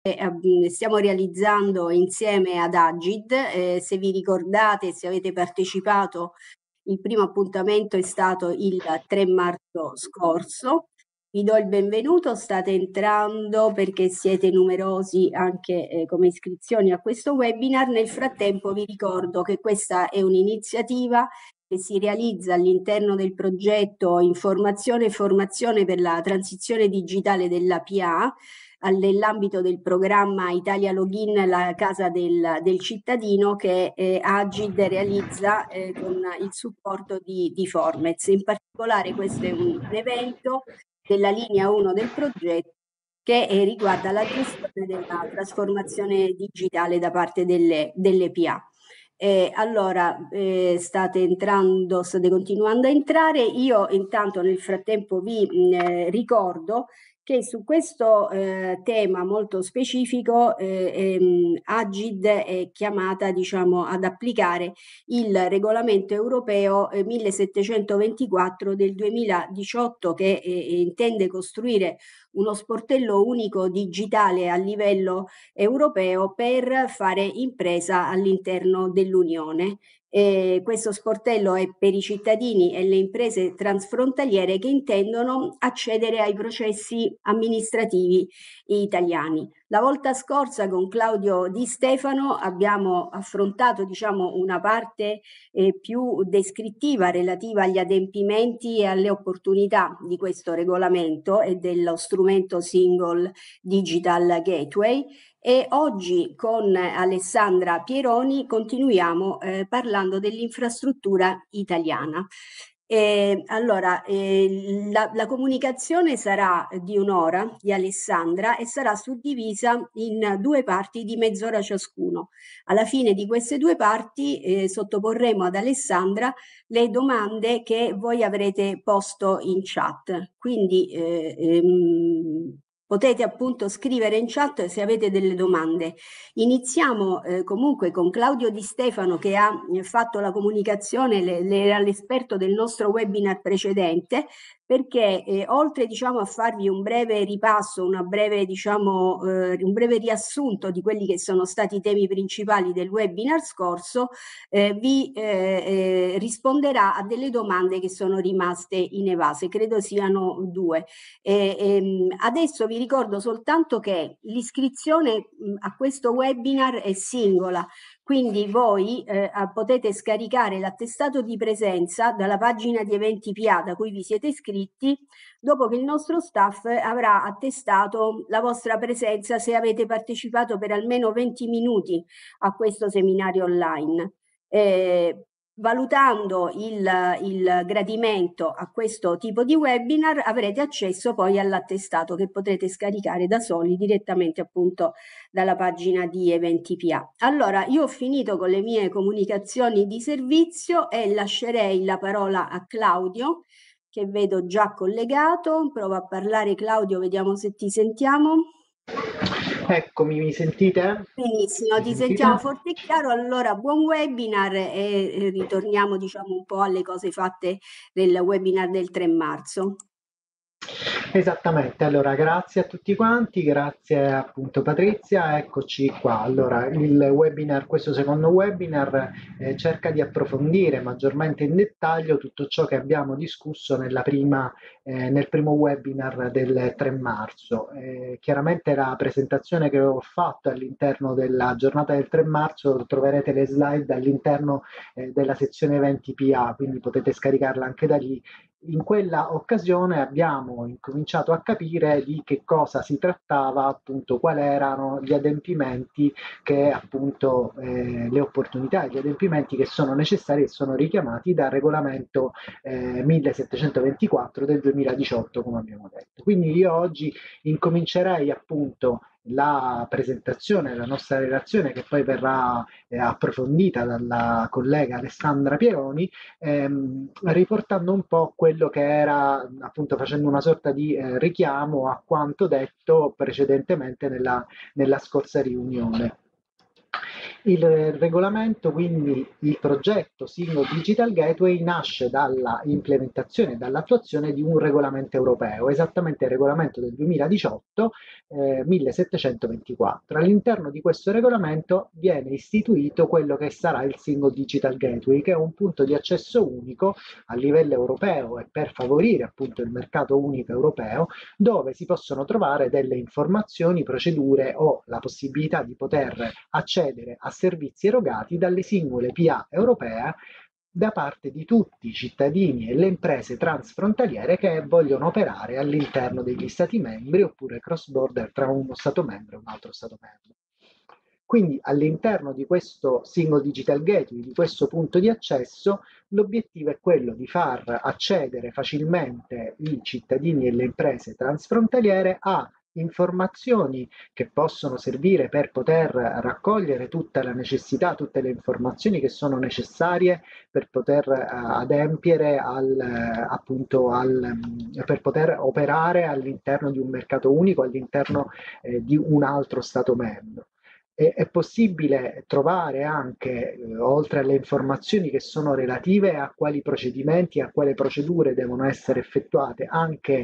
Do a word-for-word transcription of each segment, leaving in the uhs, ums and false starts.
eh, stiamo realizzando insieme ad Agid. Eh, se vi ricordate, se avete partecipato, il primo appuntamento è stato il tre marzo scorso. Vi do il benvenuto, state entrando perché siete numerosi anche eh, come iscrizioni a questo webinar. Nel frattempo vi ricordo che questa è un'iniziativa che si realizza all'interno del progetto Informazione e Formazione per la transizione digitale della P A, nell'ambito del programma Italia Login, la casa del, del cittadino, che eh, Agid realizza eh, con il supporto di, di Formez. In particolare questo è un evento della linea uno del progetto che eh, riguarda la gestione della trasformazione digitale da parte delle, delle P A. Eh, allora, eh, state entrando, state continuando a entrare. Io intanto nel frattempo vi mh, eh, ricordo che su questo eh, tema molto specifico eh, ehm, Agid è chiamata, diciamo, ad applicare il regolamento europeo eh, millesettecentoventiquattro del duemiladiciotto, che eh, intende costruire uno sportello unico digitale a livello europeo per fare impresa all'interno dell'Unione. Eh, questo sportello è per i cittadini e le imprese transfrontaliere che intendono accedere ai processi amministrativi italiani. La volta scorsa con Claudio Di Stefano abbiamo affrontato, diciamo, una parte eh, più descrittiva relativa agli adempimenti e alle opportunità di questo regolamento e dello strumento Single Digital Gateway. E oggi con Alessandra Pieroni continuiamo eh, parlando dell'infrastruttura italiana. Eh, allora, eh, la, la comunicazione sarà di un'ora di Alessandra e sarà suddivisa in due parti di mezz'ora ciascuno. Alla fine di queste due parti eh, sottoporremo ad Alessandra le domande che voi avrete posto in chat. Quindi eh, ehm, potete appunto scrivere in chat se avete delle domande. Iniziamo eh, comunque con Claudio Di Stefano, che ha eh, fatto la comunicazione, le, le, era l'esperto del nostro webinar precedente, perché eh, oltre, diciamo, a farvi un breve ripasso, una breve, diciamo, eh, un breve riassunto di quelli che sono stati i temi principali del webinar scorso, eh, vi eh, eh, risponderà a delle domande che sono rimaste inevase, credo siano due. E, ehm, adesso vi ricordo soltanto che l'iscrizione a questo webinar è singola, quindi voi eh, potete scaricare l'attestato di presenza dalla pagina di eventi P A da cui vi siete iscritti, dopo che il nostro staff avrà attestato la vostra presenza se avete partecipato per almeno venti minuti a questo seminario online. Eh, Valutando il, il gradimento a questo tipo di webinar avrete accesso poi all'attestato che potrete scaricare da soli direttamente appunto dalla pagina di eventi P A. Allora, io ho finito con le mie comunicazioni di servizio e lascerei la parola a Claudio, che vedo già collegato. Prova a parlare Claudio, vediamo se ti sentiamo. Eccomi, mi sentite? Benissimo, Mi ti sentite? sentiamo forte e chiaro. Allora, buon webinar e ritorniamo, diciamo, un po' alle cose fatte nel webinar del tre marzo. Esattamente, allora grazie a tutti quanti, grazie appunto Patrizia, eccoci qua. Allora, il webinar, questo secondo webinar eh, cerca di approfondire maggiormente in dettaglio tutto ciò che abbiamo discusso nella prima, eh, nel primo webinar del tre marzo. Eh, chiaramente la presentazione che ho fatto all'interno della giornata del tre marzo, troverete le slide all'interno eh, della sezione eventi P A, quindi potete scaricarla anche da lì. In quella occasione abbiamo incominciato a capire di che cosa si trattava, appunto, quali erano gli adempimenti che appunto eh, le opportunità e gli adempimenti che sono necessari e sono richiamati dal regolamento eh, millesettecentoventiquattro del duemiladiciotto, come abbiamo detto. Quindi io oggi incomincerei appunto la presentazione della nostra relazione, che poi verrà eh, approfondita dalla collega Alessandra Pieroni, ehm, riportando un po' quello che era, appunto facendo una sorta di eh, richiamo a quanto detto precedentemente nella, nella scorsa riunione. Il regolamento, quindi il progetto Single Digital Gateway, nasce dalla implementazione e dall'attuazione di un regolamento europeo, esattamente il regolamento del duemiladiciotto eh, millesettecentoventiquattro. All'interno di questo regolamento viene istituito quello che sarà il Single Digital Gateway, che è un punto di accesso unico a livello europeo e per favorire appunto il mercato unico europeo, dove si possono trovare delle informazioni, procedure o la possibilità di poter accedere a servizi erogati dalle singole P A europee da parte di tutti i cittadini e le imprese transfrontaliere che vogliono operare all'interno degli Stati membri oppure cross-border tra uno Stato membro e un altro Stato membro. Quindi all'interno di questo Single Digital Gateway, di questo punto di accesso, l'obiettivo è quello di far accedere facilmente i cittadini e le imprese transfrontaliere a informazioni che possono servire per poter raccogliere tutta la necessità, tutte le informazioni che sono necessarie per poter uh, adempiere al, uh, appunto al, um, per poter operare all'interno di un mercato unico, all'interno eh, di un altro Stato membro. È possibile trovare anche, eh, oltre alle informazioni che sono relative a quali procedimenti e a quali procedure devono essere effettuate, anche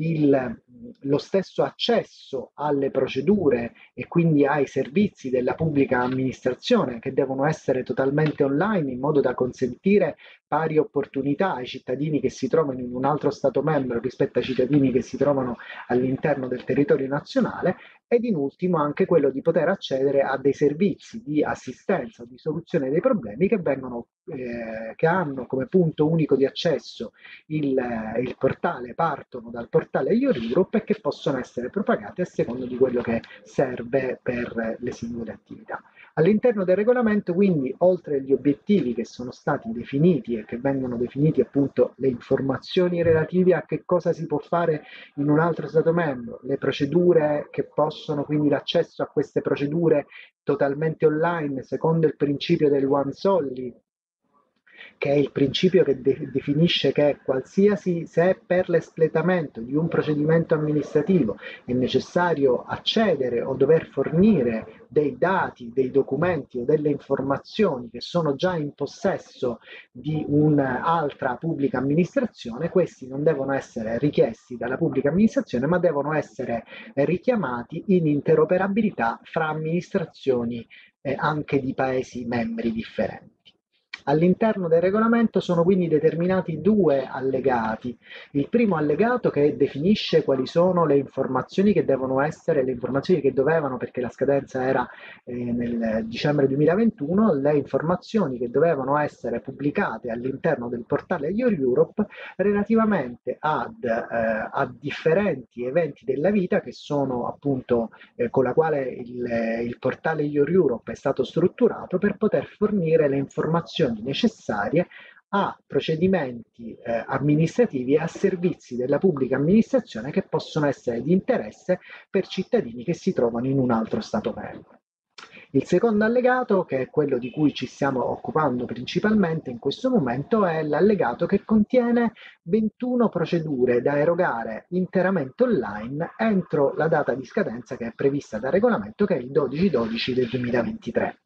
il, lo stesso accesso alle procedure e quindi ai servizi della pubblica amministrazione che devono essere totalmente online in modo da consentire pari opportunità ai cittadini che si trovano in un altro Stato membro rispetto ai cittadini che si trovano all'interno del territorio nazionale. Ed in ultimo anche quello di poter accedere a dei servizi di assistenza o di soluzione dei problemi che vengono, eh, che hanno come punto unico di accesso il, eh, il portale, partono dal portale Your Europe e che possono essere propagate a seconda di quello che serve per le singole attività. All'interno del regolamento, quindi, oltre agli obiettivi che sono stati definiti e che vengono definiti appunto le informazioni relative a che cosa si può fare in un altro Stato membro, le procedure che possono, quindi l'accesso a queste procedure totalmente online secondo il principio del once only, che è il principio che de- definisce che qualsiasi, se per l'espletamento di un procedimento amministrativo è necessario accedere o dover fornire dei dati, dei documenti o delle informazioni che sono già in possesso di un'altra pubblica amministrazione, questi non devono essere richiesti dalla pubblica amministrazione, ma devono essere richiamati in interoperabilità fra amministrazioni eh, anche di Paesi membri differenti. All'interno del regolamento sono quindi determinati due allegati. Il primo allegato che definisce quali sono le informazioni che devono essere, le informazioni che dovevano, perché la scadenza era eh, nel dicembre duemilaventuno, le informazioni che dovevano essere pubblicate all'interno del portale Your Europe relativamente ad, eh, a differenti eventi della vita che sono appunto eh, con la quale il, il portale Your Europe è stato strutturato per poter fornire le informazioni necessarie a procedimenti eh, amministrativi e a servizi della pubblica amministrazione che possono essere di interesse per cittadini che si trovano in un altro Stato membro. Il secondo allegato, che è quello di cui ci stiamo occupando principalmente in questo momento, è l'allegato che contiene ventuno procedure da erogare interamente online entro la data di scadenza che è prevista dal regolamento, che è il dodici dodici del duemilaventitré.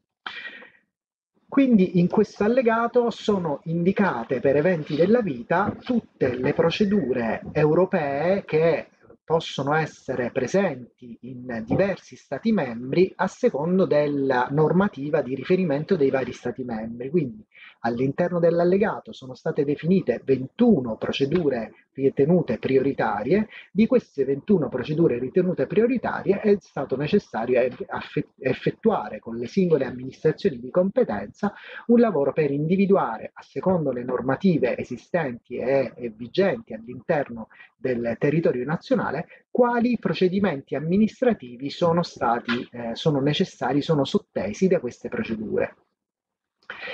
Quindi in questo allegato sono indicate per eventi della vita tutte le procedure europee che possono essere presenti in diversi Stati membri a secondo della normativa di riferimento dei vari Stati membri. Quindi all'interno dell'allegato sono state definite ventuno procedure ritenute prioritarie. Di queste ventuno procedure ritenute prioritarie è stato necessario effettuare con le singole amministrazioni di competenza un lavoro per individuare, a secondo le normative esistenti e, e vigenti all'interno del territorio nazionale, quali procedimenti amministrativi sono stati, eh, sono necessari, sono sottesi da queste procedure.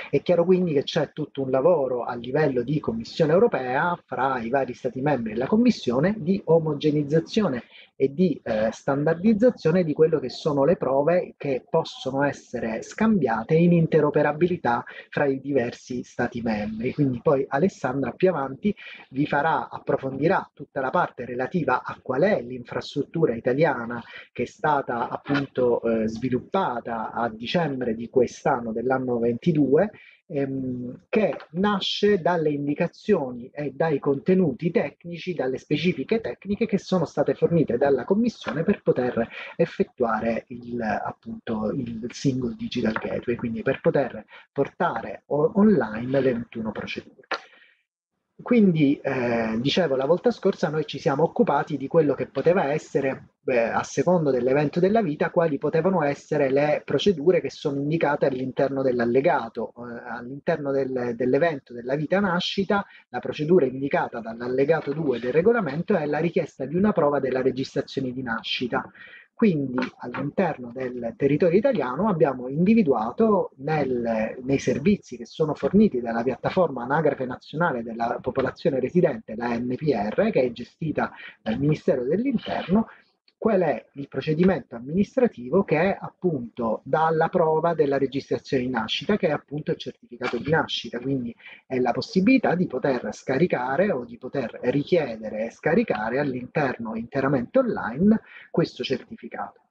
È chiaro quindi che c'è tutto un lavoro a livello di Commissione europea fra i vari Stati membri e la Commissione di omogenizzazione e di eh, standardizzazione di quello che sono le prove che possono essere scambiate in interoperabilità fra i diversi Stati membri. Quindi poi Alessandra più avanti vi farà, approfondirà tutta la parte relativa a qual è l'infrastruttura italiana che è stata appunto eh, sviluppata a dicembre di quest'anno, dell'anno ventidue, ehm, che nasce dalle indicazioni e dai contenuti tecnici, dalle specifiche tecniche che sono state fornite dalla Commissione per poter effettuare il, appunto, il Single Digital Gateway, quindi per poter portare online le ventuno procedure. Quindi, eh, dicevo, la volta scorsa noi ci siamo occupati di quello che poteva essere, eh, a secondo dell'evento della vita, quali potevano essere le procedure che sono indicate all'interno dell'allegato. Eh, all'interno del, dell'evento della vita nascita, la procedura indicata dall'allegato due del regolamento è la richiesta di una prova della registrazione di nascita. Quindi all'interno del territorio italiano abbiamo individuato nel, nei servizi che sono forniti dalla piattaforma Anagrafe Nazionale della Popolazione Residente, la N P R, che è gestita dal Ministero dell'Interno, qual è il procedimento amministrativo che è appunto dalla prova della registrazione di nascita, che è appunto il certificato di nascita, quindi è la possibilità di poter scaricare o di poter richiedere e scaricare all'interno interamente online questo certificato.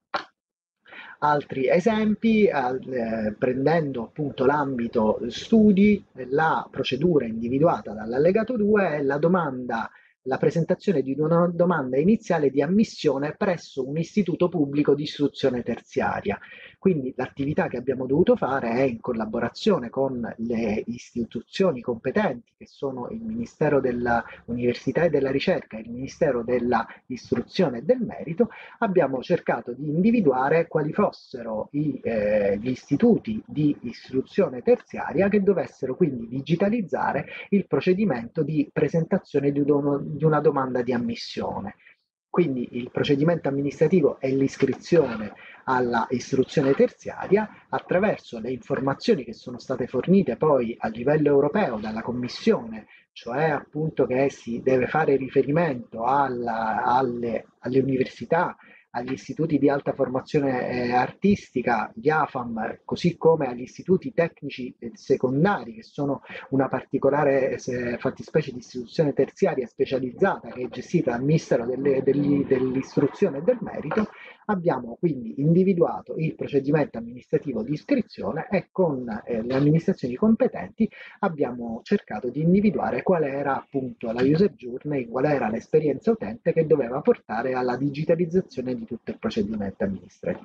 Altri esempi, eh, prendendo appunto l'ambito studi, la procedura individuata dall'allegato due è la domanda la presentazione di una domanda iniziale di ammissione presso un istituto pubblico di istruzione terziaria. Quindi l'attività che abbiamo dovuto fare è in collaborazione con le istituzioni competenti, che sono il Ministero dell'Università e della Ricerca e il Ministero dell'Istruzione e del Merito, abbiamo cercato di individuare quali fossero i, eh, gli istituti di istruzione terziaria che dovessero quindi digitalizzare il procedimento di presentazione di, uno, di una domanda di ammissione. Quindi il procedimento amministrativo è l'iscrizione alla istruzione terziaria attraverso le informazioni che sono state fornite poi a livello europeo dalla Commissione, cioè appunto che si deve fare riferimento alla, alle, alle università, agli istituti di alta formazione eh, artistica, gli A F A M, così come agli istituti tecnici secondari, che sono una particolare eh, fattispecie di istituzione terziaria specializzata che è gestita dal Ministero delle, degli, dell'Istruzione e del Merito. Abbiamo quindi individuato il procedimento amministrativo di iscrizione e con eh, le amministrazioni competenti abbiamo cercato di individuare qual era appunto la user journey, qual era l'esperienza utente che doveva portare alla digitalizzazione di tutto il procedimento amministrativo.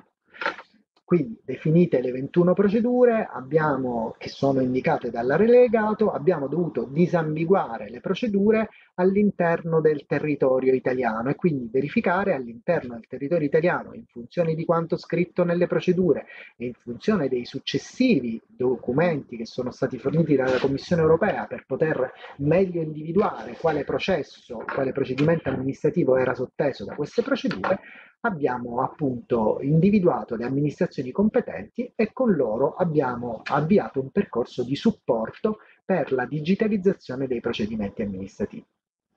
Quindi definite le ventuno procedure abbiamo, che sono indicate dall'allegato, abbiamo dovuto disambiguare le procedure all'interno del territorio italiano e quindi verificare all'interno del territorio italiano, in funzione di quanto scritto nelle procedure e in funzione dei successivi documenti che sono stati forniti dalla Commissione europea per poter meglio individuare quale processo, quale procedimento amministrativo era sotteso da queste procedure, abbiamo appunto individuato le amministrazioni competenti e con loro abbiamo avviato un percorso di supporto per la digitalizzazione dei procedimenti amministrativi.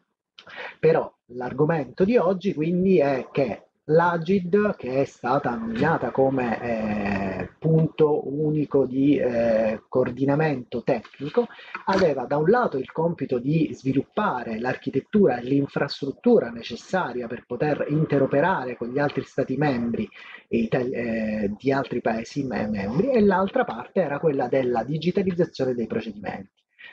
Però l'argomento di oggi quindi è che l'Agid, che è stata nominata come eh, punto unico di eh, coordinamento tecnico, aveva da un lato il compito di sviluppare l'architettura e l'infrastruttura necessaria per poter interoperare con gli altri Stati membri eh, di altri Paesi membri e l'altra parte era quella della digitalizzazione dei procedimenti.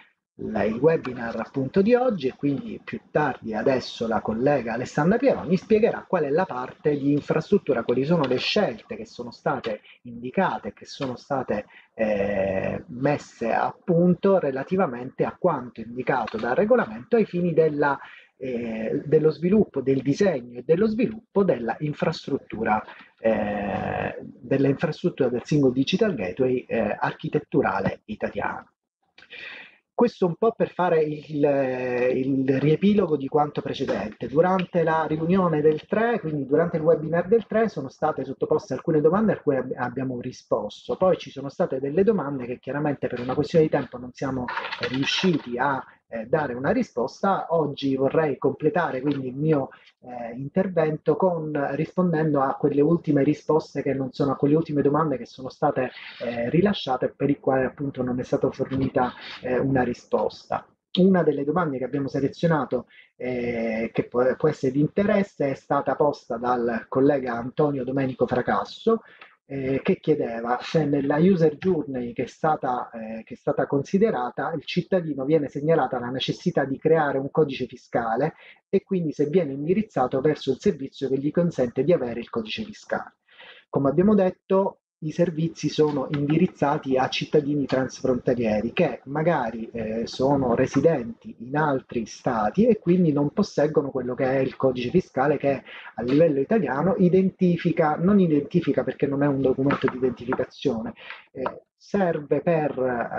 Il webinar appunto di oggi e quindi più tardi adesso la collega Alessandra Pieroni spiegherà qual è la parte di infrastruttura, quali sono le scelte che sono state indicate, che sono state eh, messe a punto relativamente a quanto indicato dal regolamento ai fini della, eh, dello sviluppo, del disegno e dello sviluppo della infrastruttura, eh, della infrastruttura del Single Digital Gateway eh, architetturale italiano. Questo un po' per fare il, il riepilogo di quanto precedente. Durante la riunione del tre, quindi durante il webinar del tre, sono state sottoposte alcune domande a cui ab- abbiamo risposto. Poi ci sono state delle domande che chiaramente per una questione di tempo non siamo riusciti a eh, dare una risposta. Oggi vorrei completare quindi il mio eh, intervento con, rispondendo a quelle ultime risposte che non sono, a quelle ultime domande che sono state eh, rilasciate per i quali appunto non è stata fornita eh, una risposta. Una delle domande che abbiamo selezionato, eh, che può, può essere di interesse, è stata posta dal collega Antonio Domenico Fracasso, eh, che chiedeva se nella user journey che è, stata, eh, che è stata considerata il cittadino viene segnalata la necessità di creare un codice fiscale e quindi se viene indirizzato verso il servizio che gli consente di avere il codice fiscale. Come abbiamo detto, i servizi sono indirizzati a cittadini transfrontalieri che magari eh, sono residenti in altri stati e quindi non posseggono quello che è il codice fiscale che a livello italiano identifica, non identifica perché non è un documento di identificazione, eh, serve per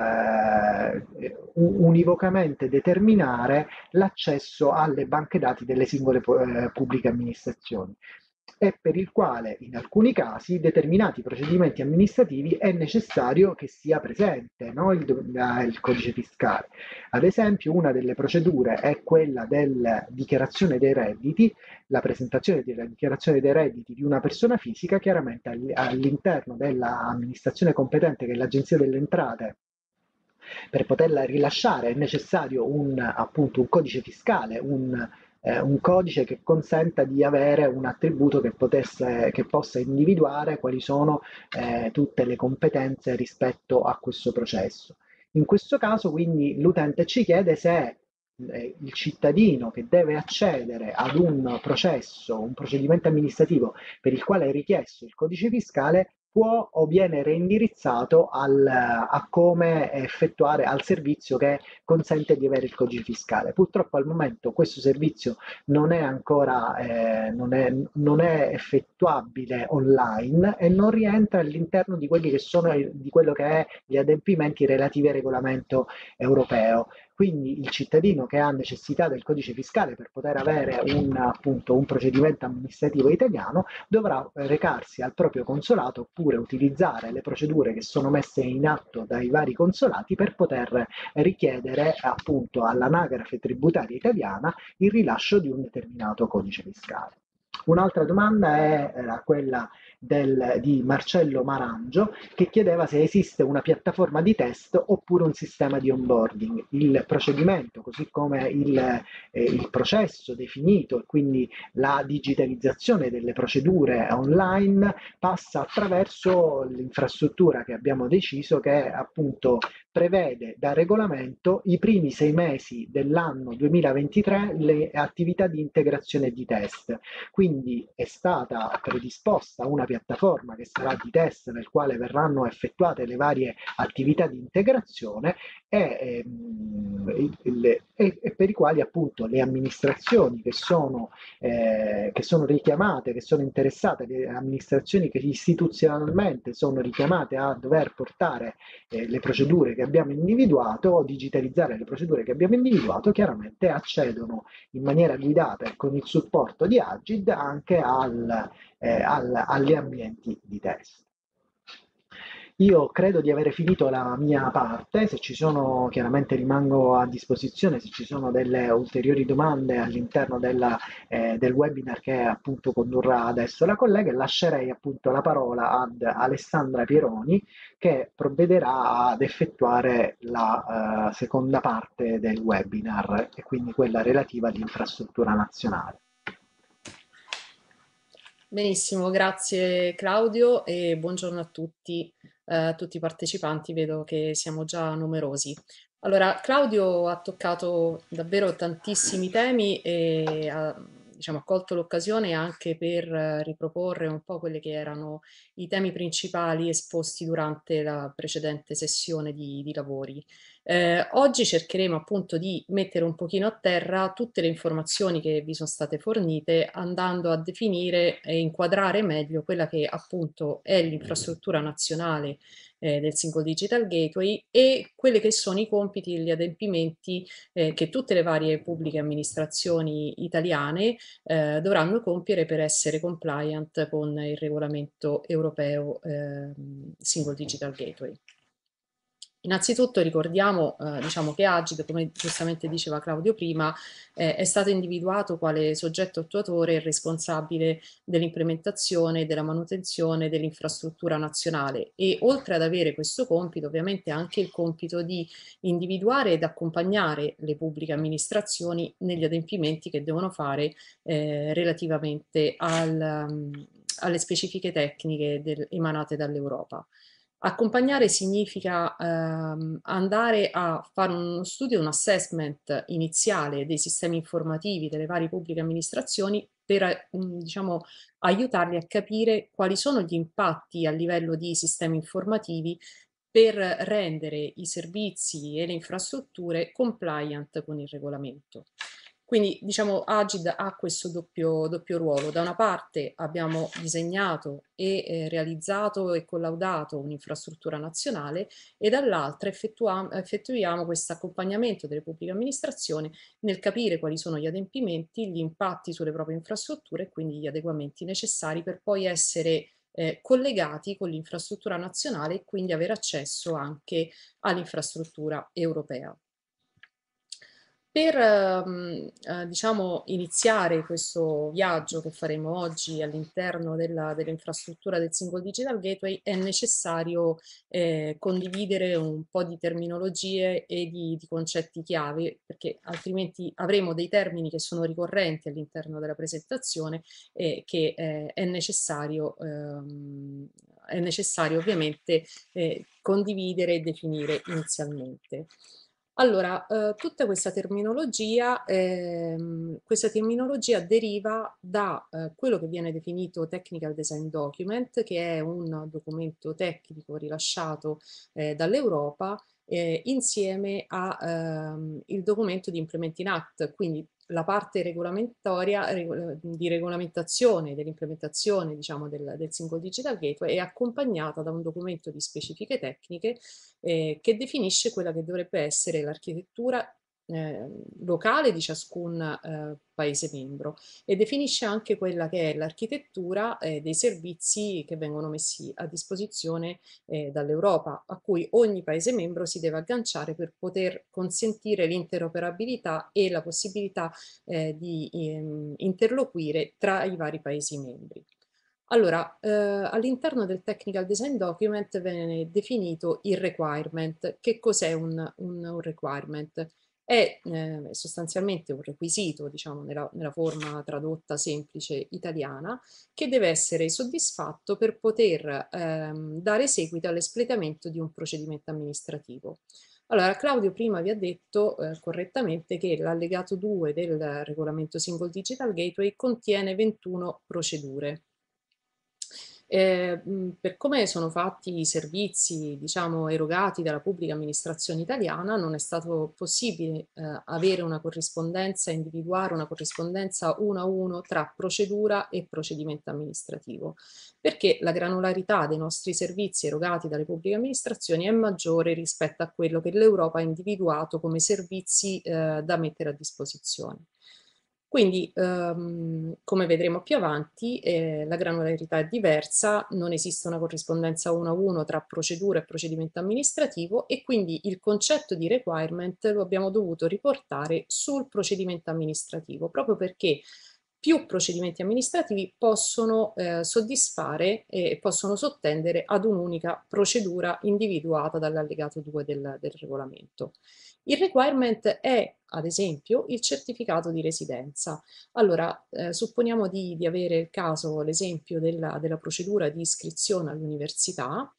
eh, univocamente determinare l'accesso alle banche dati delle singole eh, pubbliche amministrazioni e per il quale in alcuni casi determinati procedimenti amministrativi è necessario che sia presente, no, il, il codice fiscale. Ad esempio, una delle procedure è quella della dichiarazione dei redditi, la presentazione della dichiarazione dei redditi di una persona fisica, chiaramente all'interno dell'amministrazione competente che è l'Agenzia delle Entrate. Per poterla rilasciare è necessario un, appunto, un codice fiscale, un, eh, un codice che consenta di avere un attributo che, potesse, che possa individuare quali sono eh, tutte le competenze rispetto a questo processo. In questo caso, quindi, l'utente ci chiede se eh, il cittadino che deve accedere ad un processo, un procedimento amministrativo per il quale è richiesto il codice fiscale, può o viene reindirizzato al, a come effettuare al servizio che consente di avere il codice fiscale. Purtroppo al momento questo servizio non è ancora eh, non è, non è effettuabile online e non rientra all'interno di quelli che sono di quello che è gli adempimenti relativi al regolamento europeo. Quindi il cittadino che ha necessità del codice fiscale per poter avere un, appunto, un procedimento amministrativo italiano dovrà recarsi al proprio consolato oppure utilizzare le procedure che sono messe in atto dai vari consolati per poter richiedere appunto all'anagrafe tributaria italiana il rilascio di un determinato codice fiscale. Un'altra domanda è eh, quella del, di Marcello Marangio che chiedeva se esiste una piattaforma di test oppure un sistema di onboarding. Il procedimento, così come il, eh, il processo definito e quindi la digitalizzazione delle procedure online passa attraverso l'infrastruttura che abbiamo deciso che appunto prevede da regolamento i primi sei mesi dell'anno duemilaventitré le attività di integrazione e di test. Quindi è stata predisposta una piattaforma che sarà di test nel quale verranno effettuate le varie attività di integrazione e, ehm, e, e per i quali appunto le amministrazioni che sono, eh, che sono richiamate, che sono interessate, le amministrazioni che istituzionalmente sono richiamate a dover portare eh, le procedure che abbiamo individuato o digitalizzare le procedure che abbiamo individuato, chiaramente accedono in maniera guidata e con il supporto di Agid anche al, eh, al, agli ambienti di test. Io credo di avere finito la mia parte, se ci sono, chiaramente rimango a disposizione, se ci sono delle ulteriori domande all'interno della, eh, del webinar che appunto condurrà adesso la collega, lascerei appunto la parola ad Alessandra Pieroni che provvederà ad effettuare la uh, seconda parte del webinar e quindi quella relativa all'infrastruttura nazionale. Benissimo, grazie Claudio e buongiorno a tutti, eh, tutti i partecipanti, vedo che siamo già numerosi. Allora, Claudio ha toccato davvero tantissimi temi e ha, diciamo, ha colto l'occasione anche per eh, riproporre un po' quelli che erano i temi principali esposti durante la precedente sessione di, di lavori. Eh, oggi cercheremo appunto di mettere un pochino a terra tutte le informazioni che vi sono state fornite, andando a definire e inquadrare meglio quella che appunto è l'infrastruttura nazionale eh, del Single Digital Gateway e quelli che sono i compiti e gli adempimenti eh, che tutte le varie pubbliche amministrazioni italiane eh, dovranno compiere per essere compliant con il regolamento europeo eh, Single Digital Gateway. Innanzitutto ricordiamo eh, diciamo che Agid, come giustamente diceva Claudio prima, eh, è stato individuato quale soggetto attuatore e responsabile dell'implementazione e della manutenzione dell'infrastruttura nazionale e oltre ad avere questo compito ovviamente anche il compito di individuare ed accompagnare le pubbliche amministrazioni negli adempimenti che devono fare eh, relativamente al, um, alle specifiche tecniche del, emanate dall'Europa. Accompagnare significa ehm, andare a fare uno studio, un assessment iniziale dei sistemi informativi delle varie pubbliche amministrazioni per eh, mh, diciamo, aiutarli a capire quali sono gli impatti a livello di sistemi informativi per rendere i servizi e le infrastrutture compliant con il regolamento. Quindi diciamo Agid ha questo doppio, doppio ruolo. Da una parte abbiamo disegnato e eh, realizzato e collaudato un'infrastruttura nazionale e dall'altra effettuiamo questo accompagnamento delle pubbliche amministrazioni nel capire quali sono gli adempimenti, gli impatti sulle proprie infrastrutture e quindi gli adeguamenti necessari per poi essere eh, collegati con l'infrastruttura nazionale e quindi avere accesso anche all'infrastruttura europea. Per ehm, eh, diciamo, iniziare questo viaggio che faremo oggi all'interno dell'infrastruttura del Single Digital Gateway è necessario eh, condividere un po' di terminologie e di, di concetti chiave, perché altrimenti avremo dei termini che sono ricorrenti all'interno della presentazione e che eh, è necessario, ehm, è necessario ovviamente eh, condividere e definire inizialmente. Allora, eh, tutta questa terminologia, ehm, questa terminologia deriva da eh, quello che viene definito Technical Design Document, che è un documento tecnico rilasciato eh, dall'Europa eh, insieme al documento di Implementing Act, quindi la parte regolamentaria reg di regolamentazione dell'implementazione diciamo, del, del Single Digital Gateway è accompagnata da un documento di specifiche tecniche eh, che definisce quella che dovrebbe essere l'architettura eh, locale di ciascun eh, Paese membro e definisce anche quella che è l'architettura eh, dei servizi che vengono messi a disposizione eh, dall'Europa, a cui ogni Paese membro si deve agganciare per poter consentire l'interoperabilità e la possibilità eh, di ehm, interloquire tra i vari Paesi membri. Allora, eh, all'interno del Technical Design Document viene definito il requirement. Che cos'è un, un, un requirement? È eh, sostanzialmente un requisito, diciamo, nella, nella forma tradotta semplice italiana, che deve essere soddisfatto per poter ehm, dare seguito all'espletamento di un procedimento amministrativo. Allora, Claudio prima vi ha detto eh, correttamente che l'allegato due del regolamento Single Digital Gateway contiene ventuno procedure. Eh, per come sono fatti i servizi, diciamo, erogati dalla pubblica amministrazione italiana, non è stato possibile eh, avere una corrispondenza, individuare una corrispondenza uno a uno tra procedura e procedimento amministrativo, perché la granularità dei nostri servizi erogati dalle pubbliche amministrazioni è maggiore rispetto a quello che l'Europa ha individuato come servizi eh, da mettere a disposizione. Quindi, ehm, come vedremo più avanti, eh, la granularità è diversa, non esiste una corrispondenza uno a uno tra procedura e procedimento amministrativo e quindi il concetto di requirement lo abbiamo dovuto riportare sul procedimento amministrativo, proprio perché più procedimenti amministrativi possono eh, soddisfare e possono sottendere ad un'unica procedura individuata dall'allegato due del, del regolamento. Il requirement è, ad esempio, il certificato di residenza. Allora, eh, supponiamo di, di avere il caso, l'esempio della, della procedura di iscrizione all'università.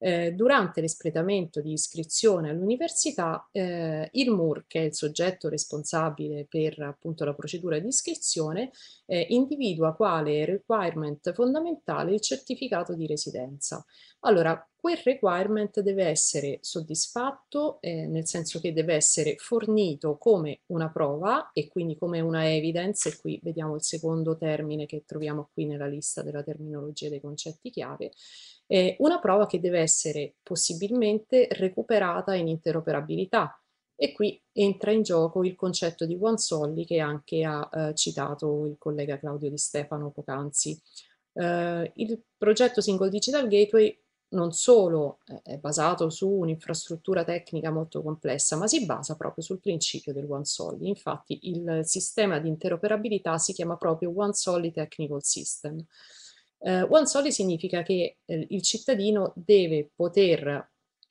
Eh, durante l'espletamento di iscrizione all'università, eh, il M U R, che è il soggetto responsabile per appunto la procedura di iscrizione, eh, individua quale requirement fondamentale il certificato di residenza. Allora, quel requirement deve essere soddisfatto, eh, nel senso che deve essere fornito come una prova e quindi come una evidence, e qui vediamo il secondo termine che troviamo qui nella lista della terminologia dei concetti chiave, eh, una prova che deve essere possibilmente recuperata in interoperabilità. E qui entra in gioco il concetto di OneSolly che anche ha eh, citato il collega Claudio Di Stefano poc'anzi. Eh, il progetto Single Digital Gateway non solo è basato su un'infrastruttura tecnica molto complessa, ma si basa proprio sul principio del OneSolly. Infatti il sistema di interoperabilità si chiama proprio OneSolly Technical System. Eh, OneSolly significa che eh, il cittadino deve poter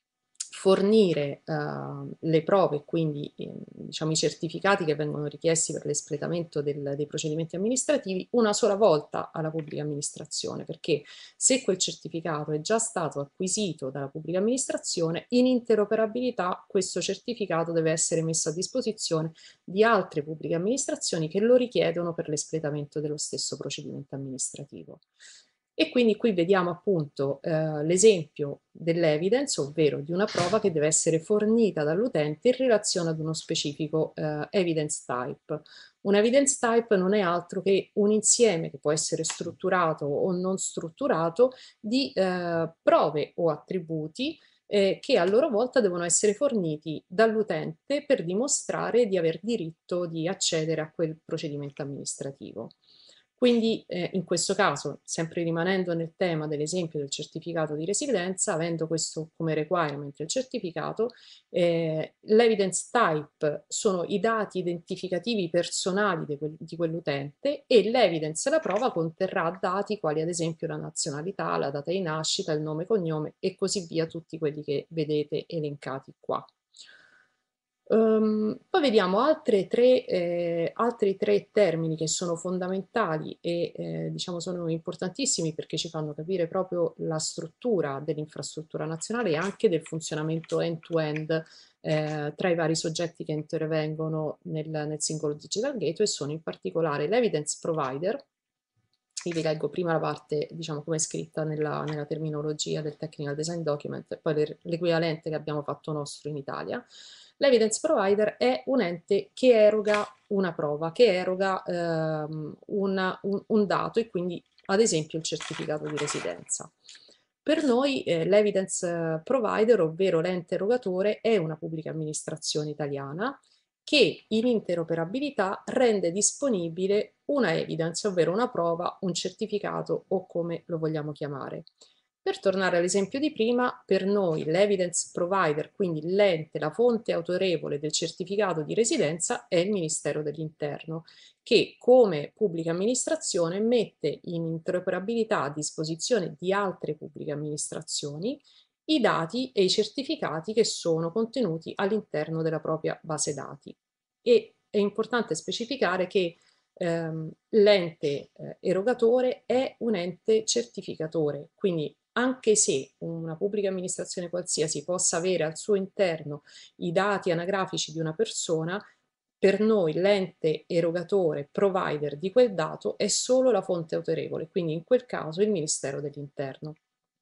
fornire uh, le prove, quindi eh, diciamo, i certificati che vengono richiesti per l'espletamento del, dei procedimenti amministrativi una sola volta alla pubblica amministrazione, perché se quel certificato è già stato acquisito dalla pubblica amministrazione, in interoperabilità questo certificato deve essere messo a disposizione di altre pubbliche amministrazioni che lo richiedono per l'espletamento dello stesso procedimento amministrativo. E quindi qui vediamo appunto eh, l'esempio dell'evidence, ovvero di una prova che deve essere fornita dall'utente in relazione ad uno specifico eh, evidence type. Un evidence type non è altro che un insieme che può essere strutturato o non strutturato di eh, prove o attributi eh, che a loro volta devono essere forniti dall'utente per dimostrare di aver diritto di accedere a quel procedimento amministrativo. Quindi eh, in questo caso, sempre rimanendo nel tema dell'esempio del certificato di residenza, avendo questo come requirement il certificato, eh, l'evidence type sono i dati identificativi personali di, quel, di quell'utente e l'evidence, la prova, conterrà dati quali ad esempio la nazionalità, la data di nascita, il nome, cognome e così via, tutti quelli che vedete elencati qua. Um, poi vediamo altre tre, eh, altri tre termini che sono fondamentali e eh, diciamo sono importantissimi perché ci fanno capire proprio la struttura dell'infrastruttura nazionale e anche del funzionamento end-to-end eh, tra i vari soggetti che intervengono nel, nel singolo Digital Gateway. Sono in particolare l'evidence provider. Io vi leggo prima la parte, diciamo, come è scritta nella, nella terminologia del Technical Design Document e poi l'equivalente che abbiamo fatto nostro in Italia. L'evidence provider è un ente che eroga una prova, che eroga ehm, una, un, un dato e quindi ad esempio il certificato di residenza. Per noi eh, l'evidence provider, ovvero l'ente erogatore, è una pubblica amministrazione italiana che in interoperabilità rende disponibile una evidence, ovvero una prova, un certificato o come lo vogliamo chiamare. Per tornare all'esempio di prima, per noi l'evidence provider, quindi l'ente, la fonte autorevole del certificato di residenza, è il Ministero dell'Interno, che come pubblica amministrazione mette in interoperabilità a disposizione di altre pubbliche amministrazioni i dati e i certificati che sono contenuti all'interno della propria base dati. E è importante specificare che ehm, l'ente eh, erogatore è un ente certificatore, quindi anche se una pubblica amministrazione qualsiasi possa avere al suo interno i dati anagrafici di una persona, per noi l'ente erogatore, provider di quel dato è solo la fonte autorevole, quindi in quel caso il Ministero dell'Interno.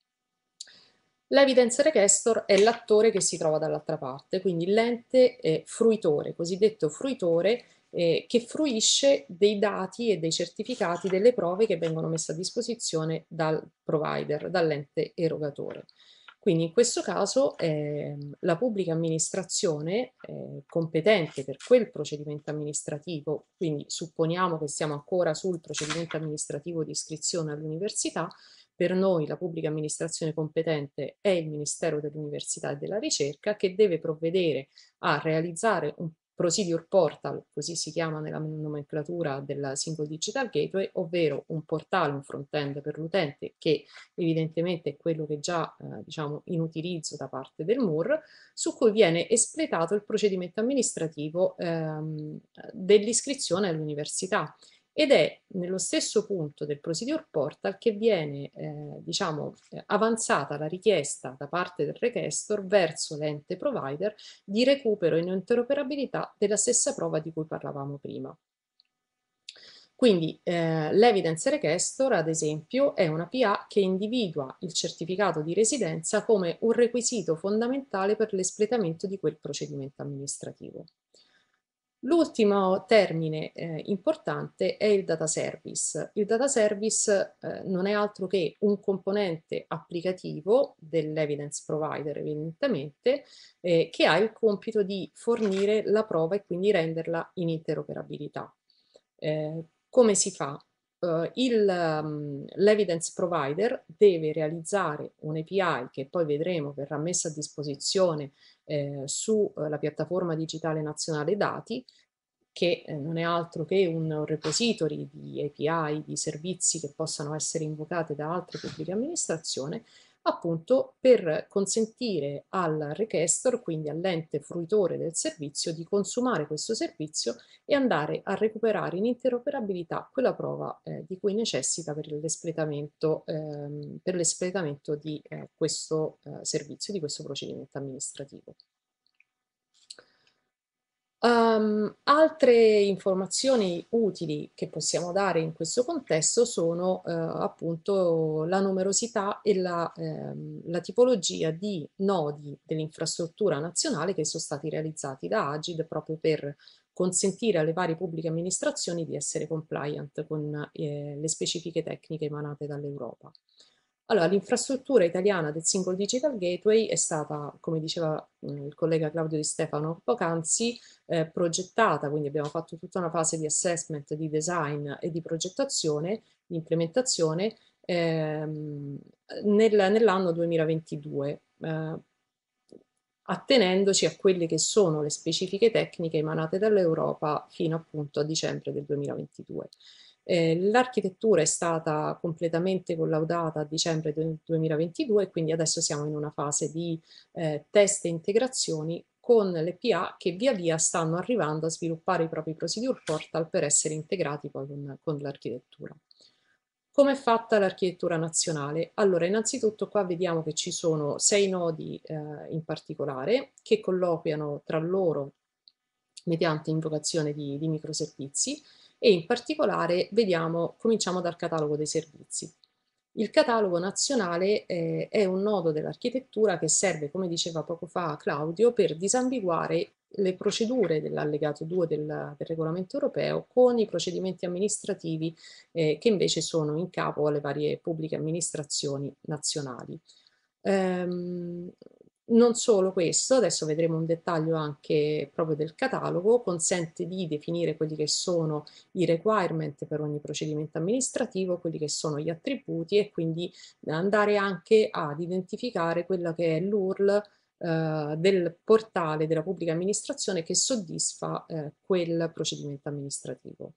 L'evidence requestor è l'attore che si trova dall'altra parte, quindi l'ente è fruitore, cosiddetto fruitore, eh, che fruisce dei dati e dei certificati delle prove che vengono messe a disposizione dal provider, dall'ente erogatore. Quindi in questo caso eh, la pubblica amministrazione eh, competente per quel procedimento amministrativo, quindi supponiamo che siamo ancora sul procedimento amministrativo di iscrizione all'università, per noi la pubblica amministrazione competente è il Ministero dell'Università e della Ricerca, che deve provvedere a realizzare un Procedure Portal, così si chiama nella nomenclatura del Single Digital Gateway, ovvero un portale, un front-end per l'utente che evidentemente è quello che è già eh, diciamo, in utilizzo da parte del M U R, su cui viene espletato il procedimento amministrativo ehm, dell'iscrizione all'università. ed è nello stesso punto del Procedure Portal che viene eh, diciamo, eh, avanzata la richiesta da parte del requestor verso l'ente provider di recupero in interoperabilità della stessa prova di cui parlavamo prima. Quindi eh, l'Evidence Requestor, ad esempio, è una P A che individua il certificato di residenza come un requisito fondamentale per l'espletamento di quel procedimento amministrativo. L'ultimo termine eh, importante è il data service. Il data service eh, non è altro che un componente applicativo dell'evidence provider, evidentemente, eh, che ha il compito di fornire la prova e quindi renderla in interoperabilità. Eh, come si fa? Uh, um, l'evidence provider deve realizzare un'A P I che poi vedremo verrà messa a disposizione eh, sulla uh, piattaforma digitale nazionale dati, che eh, non è altro che un repository di A P I, di servizi che possano essere invocati da altre pubbliche amministrazioni, appunto per consentire al requestor, quindi all'ente fruitore del servizio, di consumare questo servizio e andare a recuperare in interoperabilità quella prova eh, di cui necessita per l'espletamento ehm, per l'espletamento di eh, questo eh, servizio, di questo procedimento amministrativo. Um, altre informazioni utili che possiamo dare in questo contesto sono eh, appunto la numerosità e la, ehm, la tipologia di nodi dell'infrastruttura nazionale che sono stati realizzati da Agid proprio per consentire alle varie pubbliche amministrazioni di essere compliant con eh, le specifiche tecniche emanate dall'Europa. Allora, l'infrastruttura italiana del Single Digital Gateway è stata, come diceva mh, il collega Claudio Di Stefano poc'anzi, eh, progettata, quindi abbiamo fatto tutta una fase di assessment, di design e di progettazione, di implementazione ehm, nel, nell'anno duemilaventidue, eh, attenendoci a quelle che sono le specifiche tecniche emanate dall'Europa fino appunto a dicembre del duemilaventidue. Eh, l'architettura è stata completamente collaudata a dicembre del duemilaventidue e quindi adesso siamo in una fase di eh, test e integrazioni con le P A che via via stanno arrivando a sviluppare i propri procedure portal per essere integrati poi con, con l'architettura. Come è fatta l'architettura nazionale? Allora, innanzitutto qua vediamo che ci sono sei nodi eh, in particolare che colloquiano tra loro mediante invocazione di, di microservizi e in particolare vediamo, cominciamo dal catalogo dei servizi. Il catalogo nazionale eh, è un nodo dell'architettura che serve, come diceva poco fa Claudio, per disambiguare le procedure dell'allegato due del, del regolamento europeo con i procedimenti amministrativi eh, che invece sono in capo alle varie pubbliche amministrazioni nazionali. Ehm, non solo questo, adesso vedremo un dettaglio anche proprio del catalogo, consente di definire quelli che sono i requirement per ogni procedimento amministrativo, quelli che sono gli attributi e quindi andare anche ad identificare quella che è l'U R L eh, del portale della pubblica amministrazione che soddisfa eh, quel procedimento amministrativo.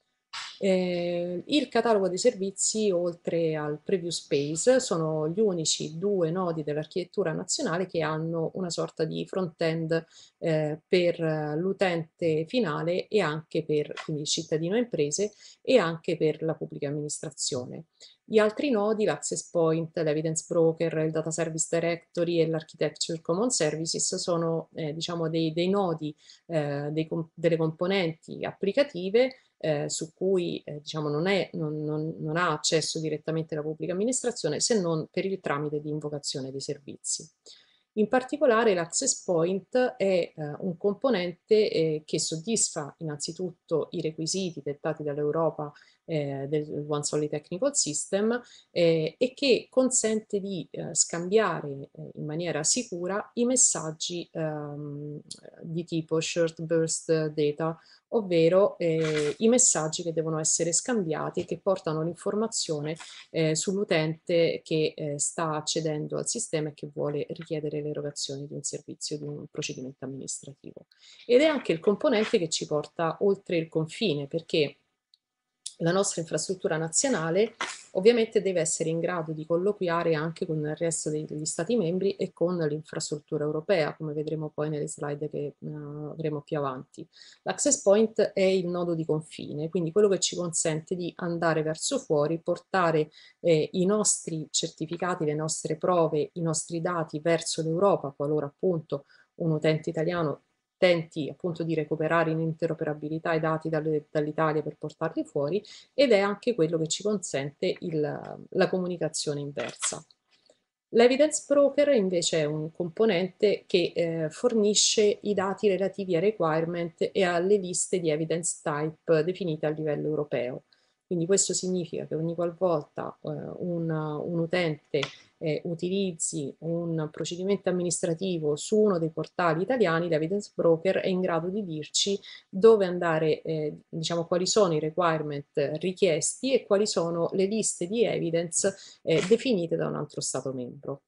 Eh, il catalogo dei servizi, oltre al preview space, sono gli unici due nodi dell'architettura nazionale che hanno una sorta di front-end eh, per l'utente finale e anche per quindi il cittadino e imprese e anche per la pubblica amministrazione. Gli altri nodi, l'Access Point, l'Evidence Broker, il Data Service Directory e l'Architecture Common Services sono eh, diciamo dei, dei nodi, eh, dei, delle componenti applicative eh, su cui eh, diciamo, non, è, non, non, non ha accesso direttamente la pubblica amministrazione se non per il tramite di invocazione dei servizi. In particolare l'Access Point è eh, un componente eh, che soddisfa innanzitutto i requisiti dettati dall'Europa eh, del One Solid Technical System eh, e che consente di eh, scambiare eh, in maniera sicura i messaggi ehm, di tipo Short Burst Data, ovvero eh, i messaggi che devono essere scambiati e che portano l'informazione eh, sull'utente che eh, sta accedendo al sistema e che vuole richiedere l'erogazione di un servizio, di un procedimento amministrativo. Ed è anche il componente che ci porta oltre il confine, perché la nostra infrastruttura nazionale ovviamente deve essere in grado di colloquiare anche con il resto degli Stati membri e con l'infrastruttura europea, come vedremo poi nelle slide che uh, avremo più avanti. L'access point è il nodo di confine, quindi quello che ci consente di andare verso fuori, portare eh, i nostri certificati, le nostre prove, i nostri dati verso l'Europa, qualora appunto un utente italiano tenti appunto di recuperare in interoperabilità i dati dall'Italia per portarli fuori, ed è anche quello che ci consente il, la comunicazione inversa. L'evidence broker invece è un componente che eh, fornisce i dati relativi ai requirement e alle liste di evidence type definite a livello europeo. Quindi questo significa che ogni qualvolta eh, un, un utente eh, utilizzi un procedimento amministrativo su uno dei portali italiani, l'evidence broker è in grado di dirci dove andare, eh, diciamo, quali sono i requirement richiesti e quali sono le liste di evidence eh, definite da un altro Stato membro.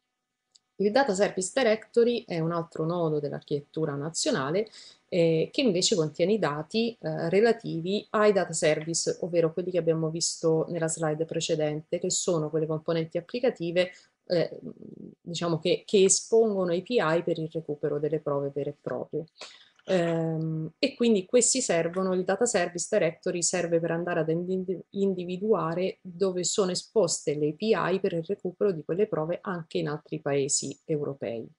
Il Data Service Directory è un altro nodo dell'architettura nazionale eh, che invece contiene i dati eh, relativi ai data service, ovvero quelli che abbiamo visto nella slide precedente, che sono quelle componenti applicative eh, diciamo che, che espongono A P I per il recupero delle prove vere e proprie. Ehm, e quindi questi servono, il Data Service Directory serve per andare ad individuare dove sono esposte le A P I per il recupero di quelle prove anche in altri paesi europei.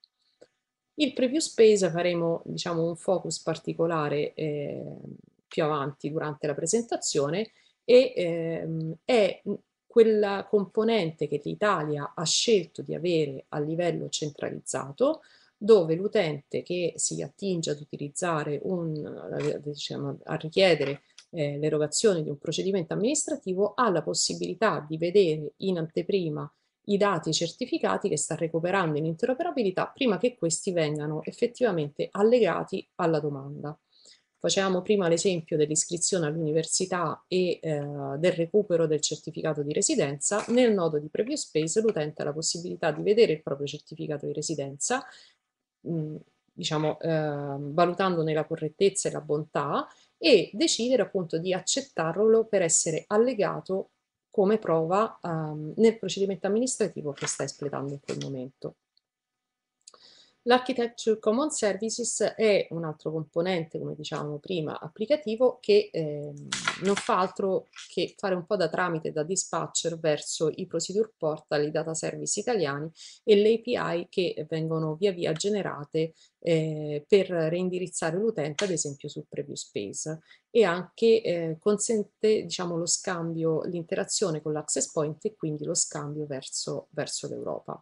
Il preview space faremo, diciamo, un focus particolare eh, più avanti durante la presentazione e ehm, è quella componente che l'Italia ha scelto di avere a livello centralizzato, dove l'utente che si attinge ad utilizzare un, diciamo, a richiedere eh, l'erogazione di un procedimento amministrativo ha la possibilità di vedere in anteprima i dati certificati che sta recuperando in interoperabilità prima che questi vengano effettivamente allegati alla domanda. Facevamo prima l'esempio dell'iscrizione all'università e eh, del recupero del certificato di residenza. Nel nodo di Preview Space l'utente ha la possibilità di vedere il proprio certificato di residenza, mh, diciamo, eh, valutandone la correttezza e la bontà, e decidere appunto di accettarlo per essere allegato come prova um, nel procedimento amministrativo che sta espletando in quel momento. L'Architecture Common Services è un altro componente, come dicevamo prima, applicativo che eh, non fa altro che fare un po' da tramite, da dispatcher verso i procedure portal, i data service italiani e le A P I che vengono via via generate eh, per reindirizzare l'utente, ad esempio sul preview space, e anche eh, consente, diciamo, lo scambio, l'interazione con l'access point e quindi lo scambio verso, verso l'Europa.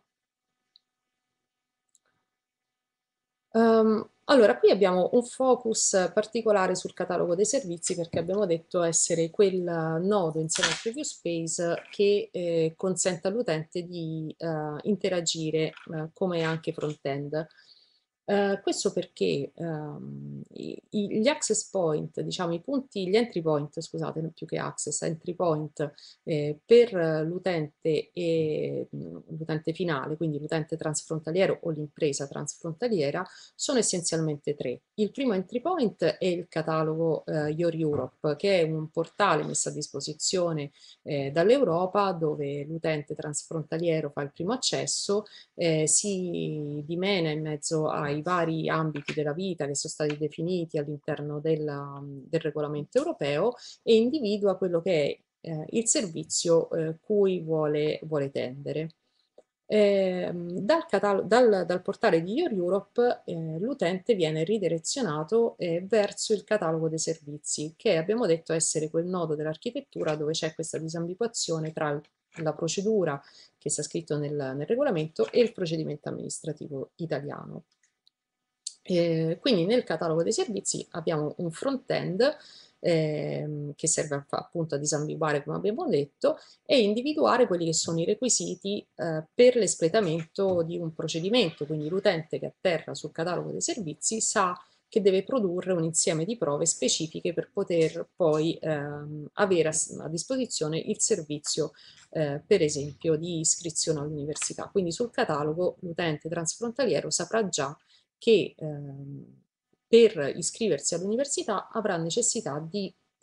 Um, allora, qui abbiamo un focus particolare sul catalogo dei servizi perché abbiamo detto essere quel nodo insieme al preview space che eh, consente all'utente di uh, interagire uh, come anche front-end. Uh, questo perché um, i, i, gli access point, diciamo i punti, gli entry point, scusate, non più che access, entry point eh, per l'utente e l'utente finale, quindi l'utente transfrontaliero o l'impresa transfrontaliera, sono essenzialmente tre. Il primo entry point è il catalogo eh, Your Europe, che è un portale messo a disposizione eh, dall'Europa dove l'utente transfrontaliero fa il primo accesso, eh, si dimena in mezzo ai vari ambiti della vita che sono stati definiti all'interno del, del regolamento europeo e individua quello che è eh, il servizio eh, cui vuole, vuole tendere. Eh, dal, dal, dal portale di Your Europe eh, l'utente viene ridirezionato eh, verso il catalogo dei servizi, che abbiamo detto essere quel nodo dell'architettura dove c'è questa disambiguazione tra la procedura che sta scritto nel, nel regolamento e il procedimento amministrativo italiano. Eh, quindi nel catalogo dei servizi abbiamo un front-end ehm, che serve appunto a disambiguare, come abbiamo detto, e individuare quelli che sono i requisiti eh, per l'espletamento di un procedimento. Quindi l'utente che atterra sul catalogo dei servizi sa che deve produrre un insieme di prove specifiche per poter poi ehm, avere a, a disposizione il servizio, eh, per esempio, di iscrizione all'università. Quindi sul catalogo l'utente transfrontaliero saprà già che ehm, per iscriversi all'università avrà necessità di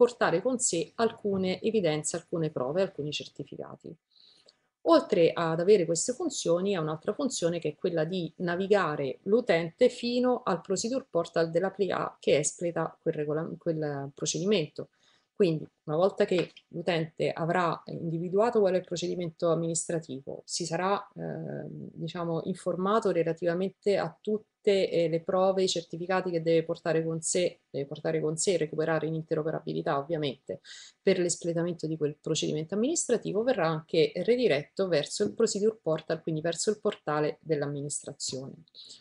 portare con sé alcune evidenze, alcune prove, alcuni certificati. Oltre ad avere queste funzioni, ha un'altra funzione che è quella di navigare l'utente fino al procedure portal della P R I A che espleta quel, quel procedimento. Quindi, una volta che l'utente avrà individuato qual è il procedimento amministrativo, si sarà eh, diciamo, informato relativamente a tutte eh, le prove, i certificati che deve portare con sé, deve portare con sé e recuperare in interoperabilità ovviamente per l'espletamento di quel procedimento amministrativo, verrà anche rediretto verso il procedure portal, quindi verso il portale dell'amministrazione.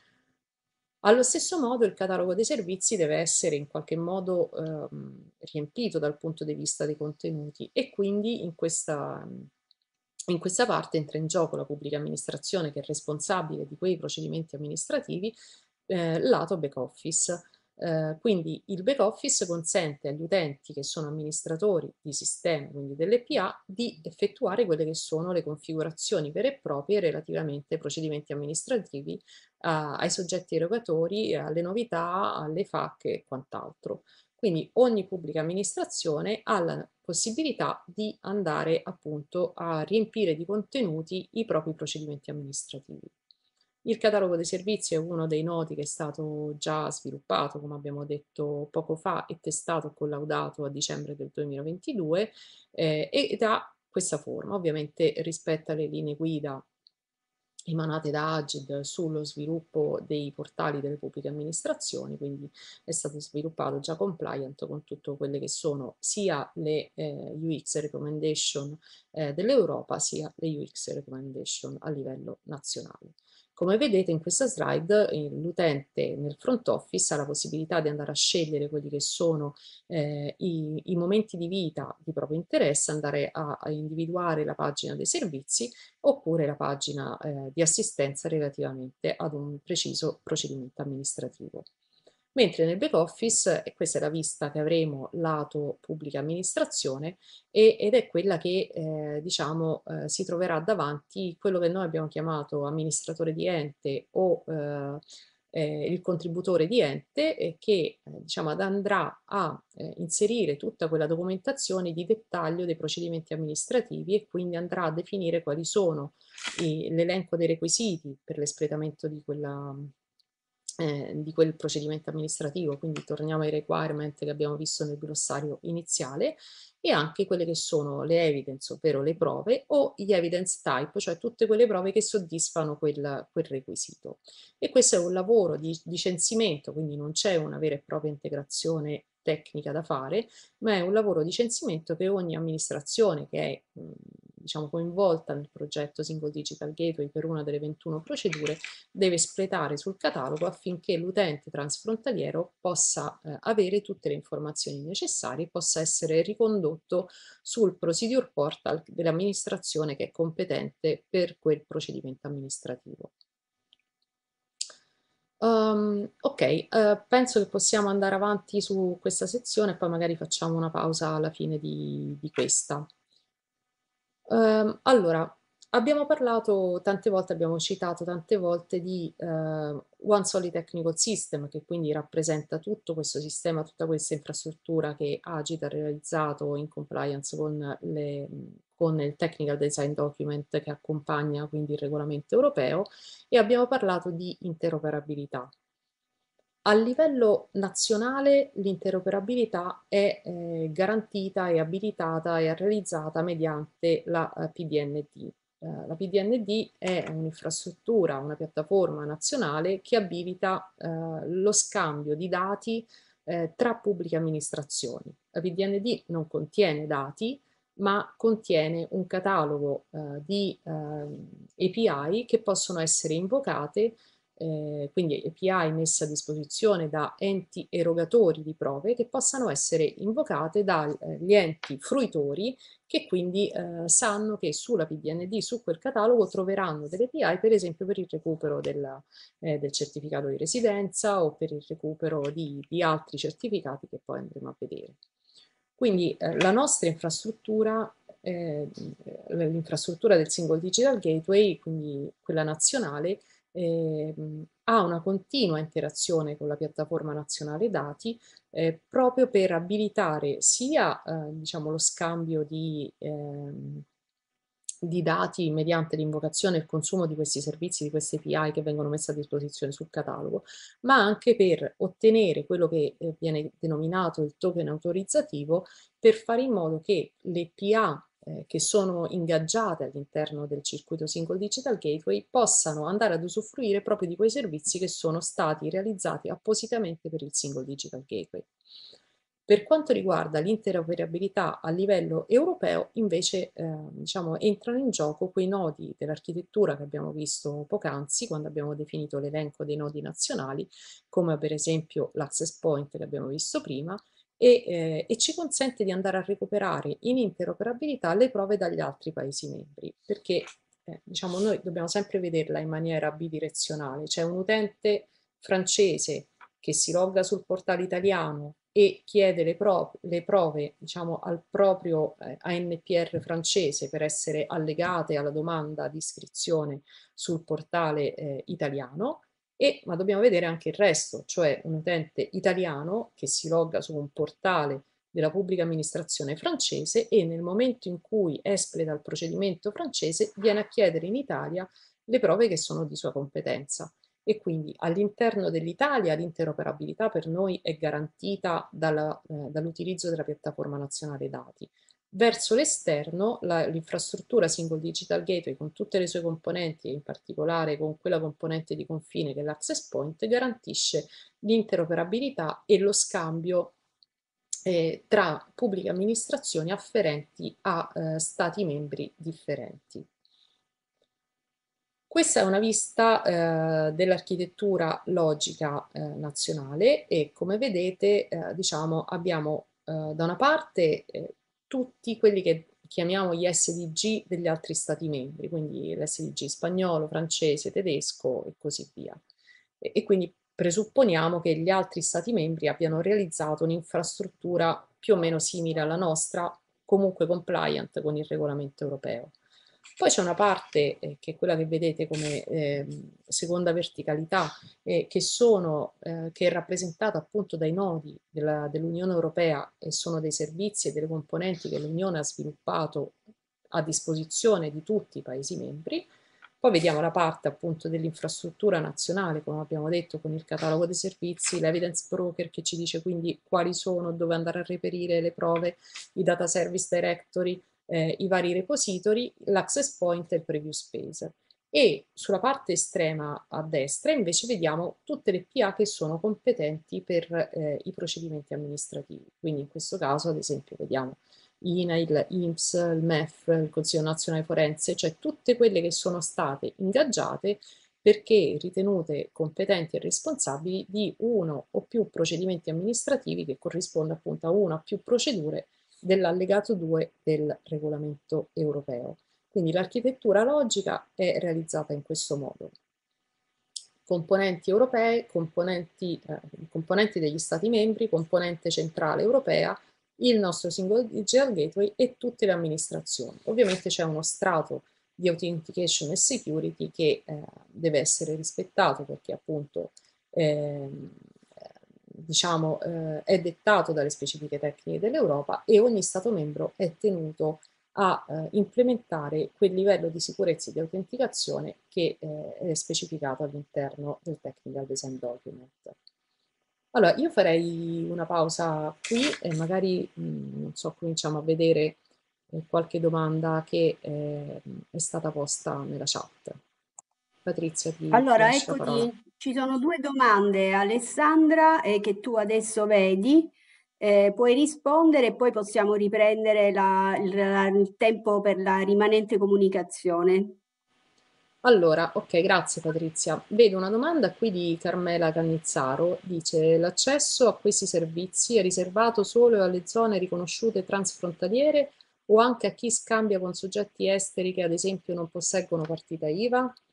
Allo stesso modo il catalogo dei servizi deve essere in qualche modo ehm, riempito dal punto di vista dei contenuti e quindi in questa, in questa parte entra in gioco la pubblica amministrazione che è responsabile di quei procedimenti amministrativi eh, lato back office. Eh, quindi il back office consente agli utenti che sono amministratori di sistemi, quindi delle P A, di effettuare quelle che sono le configurazioni vere e proprie relativamente ai procedimenti amministrativi, a, ai soggetti erogatori, alle novità, alle F A Q e quant'altro. Quindi ogni pubblica amministrazione ha la possibilità di andare appunto a riempire di contenuti i propri procedimenti amministrativi. Il catalogo dei servizi è uno dei nodi che è stato già sviluppato, come abbiamo detto poco fa, e testato e collaudato a dicembre del duemilaventidue eh, ed ha questa forma, ovviamente rispetta le linee guida emanate da Agid sullo sviluppo dei portali delle pubbliche amministrazioni, quindi è stato sviluppato già compliant con tutte quelle che sono sia le eh, U X recommendation eh, dell'Europa sia le U X recommendation a livello nazionale. Come vedete in questa slide eh, l'utente nel front office ha la possibilità di andare a scegliere quelli che sono eh, i, i momenti di vita di proprio interesse, andare a, a individuare la pagina dei servizi oppure la pagina eh, di assistenza relativamente ad un preciso procedimento amministrativo. Mentre nel back office, e questa è la vista che avremo lato pubblica amministrazione, e, ed è quella che eh, diciamo eh, si troverà davanti quello che noi abbiamo chiamato amministratore di ente o eh, eh, il contributore di ente eh, che eh, diciamo, andrà a eh, inserire tutta quella documentazione di dettaglio dei procedimenti amministrativi e quindi andrà a definire quali sono l'elenco dei requisiti per l'espletamento di quella eh, di quel procedimento amministrativo, quindi torniamo ai requirement che abbiamo visto nel glossario iniziale, e anche quelle che sono le evidence, ovvero le prove, o gli evidence type, cioè tutte quelle prove che soddisfano quel, quel requisito. E questo è un lavoro di, di censimento, quindi non c'è una vera e propria integrazione tecnica da fare, ma è un lavoro di censimento che ogni amministrazione che è diciamo, coinvolta nel progetto Single Digital Gateway per una delle ventuno procedure deve espletare sul catalogo affinché l'utente transfrontaliero possa eh, avere tutte le informazioni necessarie e possa essere ricondotto sul procedure portal dell'amministrazione che è competente per quel procedimento amministrativo. Um, ok, uh, penso che possiamo andare avanti su questa sezione e poi magari facciamo una pausa alla fine di, di questa. Um, allora, abbiamo parlato tante volte, abbiamo citato tante volte di uh, One Solid Technical System, che quindi rappresenta tutto questo sistema, tutta questa infrastruttura che Agid ha realizzato in compliance con, le, con il Technical Design Document che accompagna quindi il regolamento europeo, e abbiamo parlato di interoperabilità. A livello nazionale l'interoperabilità è eh, garantita e abilitata e realizzata mediante la eh, P D N D. Eh, la P D N D è un'infrastruttura, una piattaforma nazionale che abilita eh, lo scambio di dati eh, tra pubbliche amministrazioni. La P D N D non contiene dati, ma contiene un catalogo eh, di eh, A P I che possono essere invocate, eh, quindi A P I messe a disposizione da enti erogatori di prove che possano essere invocate dagli enti fruitori che quindi eh, sanno che sulla P D N D, su quel catalogo, troveranno delle A P I per esempio per il recupero della, eh, del certificato di residenza o per il recupero di, di altri certificati che poi andremo a vedere. Quindi eh, la nostra infrastruttura, eh, l'infrastruttura del Single Digital Gateway, quindi quella nazionale, eh, ha una continua interazione con la piattaforma nazionale dati eh, proprio per abilitare sia eh, diciamo, lo scambio di, ehm, di dati mediante l'invocazione e il consumo di questi servizi, di queste A P I che vengono messe a disposizione sul catalogo, ma anche per ottenere quello che eh, viene denominato il token autorizzativo, per fare in modo che le P A eh, che sono ingaggiate all'interno del circuito Single Digital Gateway possano andare ad usufruire proprio di quei servizi che sono stati realizzati appositamente per il Single Digital Gateway. Per quanto riguarda l'interoperabilità a livello europeo, invece, eh, diciamo, entrano in gioco quei nodi dell'architettura che abbiamo visto poc'anzi, quando abbiamo definito l'elenco dei nodi nazionali, come per esempio l'access point che abbiamo visto prima, e, eh, e ci consente di andare a recuperare in interoperabilità le prove dagli altri Paesi membri, perché eh, diciamo, noi dobbiamo sempre vederla in maniera bidirezionale. C'è un utente francese che si logga sul portale italiano e chiede le, pro le prove, diciamo, al proprio eh, A N P R francese per essere allegate alla domanda di iscrizione sul portale eh, italiano, e, ma dobbiamo vedere anche il resto, cioè un utente italiano che si logga su un portale della pubblica amministrazione francese e nel momento in cui espleta il procedimento francese viene a chiedere in Italia le prove che sono di sua competenza. E quindi all'interno dell'Italia l'interoperabilità per noi è garantita dalla, eh, dall'utilizzo della piattaforma nazionale dati. Verso l'esterno l'infrastruttura Single Digital Gateway con tutte le sue componenti e in particolare con quella componente di confine che è l'Access Point garantisce l'interoperabilità e lo scambio eh, tra pubbliche amministrazioni afferenti a eh, stati membri differenti. Questa è una vista eh, dell'architettura logica eh, nazionale e come vedete eh, diciamo, abbiamo eh, da una parte eh, tutti quelli che chiamiamo gli S D G degli altri stati membri, quindi l'S D G spagnolo, francese, tedesco e così via. E, e quindi presupponiamo che gli altri stati membri abbiano realizzato un'infrastruttura più o meno simile alla nostra, comunque compliant con il regolamento europeo. Poi c'è una parte eh, che è quella che vedete come eh, seconda verticalità, eh, che, sono, eh, che è rappresentata appunto dai nodi dell'Unione Europea e sono dei servizi e delle componenti che l'Unione ha sviluppato a disposizione di tutti i Paesi membri. Poi vediamo la parte appunto dell'infrastruttura nazionale, come abbiamo detto, con il catalogo dei servizi, l'evidence broker che ci dice quindi quali sono, dove andare a reperire le prove, i data service directory, eh, i vari repository, l'access point e il preview space. E sulla parte estrema a destra invece vediamo tutte le P A che sono competenti per eh, i procedimenti amministrativi. Quindi in questo caso ad esempio vediamo I N A I L, I N P S, il M E F, il Consiglio Nazionale Forense, cioè tutte quelle che sono state ingaggiate perché ritenute competenti e responsabili di uno o più procedimenti amministrativi che corrisponde appunto a una o più procedure dell'allegato due del regolamento europeo. Quindi l'architettura logica è realizzata in questo modo. Componenti europee, componenti, eh, componenti degli Stati membri, componente centrale europea, il nostro Single Digital Gateway e tutte le amministrazioni. Ovviamente c'è uno strato di authentication e security che eh, deve essere rispettato perché appunto eh, diciamo, eh, è dettato dalle specifiche tecniche dell'Europa e ogni Stato membro è tenuto a eh, implementare quel livello di sicurezza e di autenticazione che eh, è specificato all'interno del Technical Design Document. Allora, io farei una pausa qui e magari, mh, non so, cominciamo a vedere eh, qualche domanda che eh, è stata posta nella chat. Patrizia, ti, ti Allora, lascio la parola. eccoti, ci sono due domande, Alessandra, eh, che tu adesso vedi. Eh, puoi rispondere e poi possiamo riprendere la- il, la- il tempo per la rimanente comunicazione. Allora, ok, grazie Patrizia. Vedo una domanda qui di Carmela Cannizzaro, dice l'accesso a questi servizi è riservato solo alle zone riconosciute transfrontaliere o anche a chi scambia con soggetti esteri che ad esempio non posseggono partita I V A?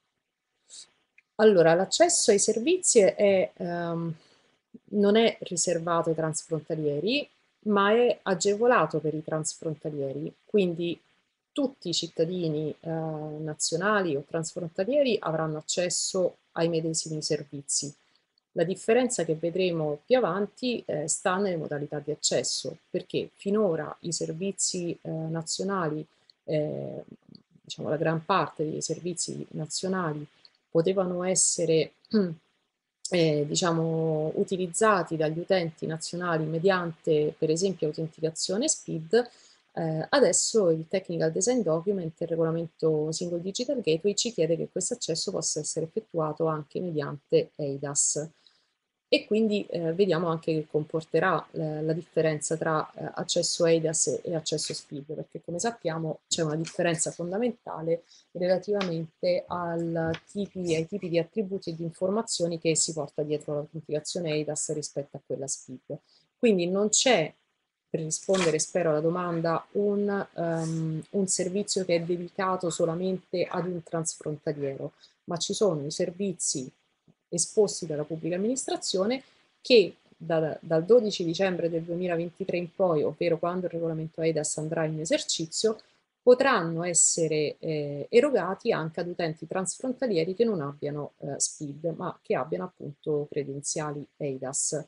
Allora, l'accesso ai servizi è, ehm, non è riservato ai transfrontalieri, ma è agevolato per i transfrontalieri, quindi tutti i cittadini eh, nazionali o transfrontalieri avranno accesso ai medesimi servizi. La differenza che vedremo più avanti eh, sta nelle modalità di accesso, perché finora i servizi eh, nazionali, eh, diciamo la gran parte dei servizi nazionali potevano essere eh, diciamo, utilizzati dagli utenti nazionali mediante per esempio autenticazione SPID. Eh, adesso il Technical Design Document, il regolamento Single Digital Gateway, ci chiede che questo accesso possa essere effettuato anche mediante E I D A S. E quindi eh, vediamo anche che comporterà eh, la differenza tra eh, accesso E I D A S e accesso SPID, perché come sappiamo c'è una differenza fondamentale relativamente al tipi, ai tipi di attributi e di informazioni che si porta dietro l'autenticazione E I D A S rispetto a quella SPID. Quindi non c'è, per rispondere spero alla domanda, un, um, un servizio che è dedicato solamente ad un transfrontaliero, ma ci sono i servizi esposti dalla pubblica amministrazione che da, dal dodici dicembre del duemilaventitré in poi, ovvero quando il regolamento E I D A S andrà in esercizio, potranno essere eh, erogati anche ad utenti transfrontalieri che non abbiano eh, SPID, ma che abbiano appunto credenziali E I D A S.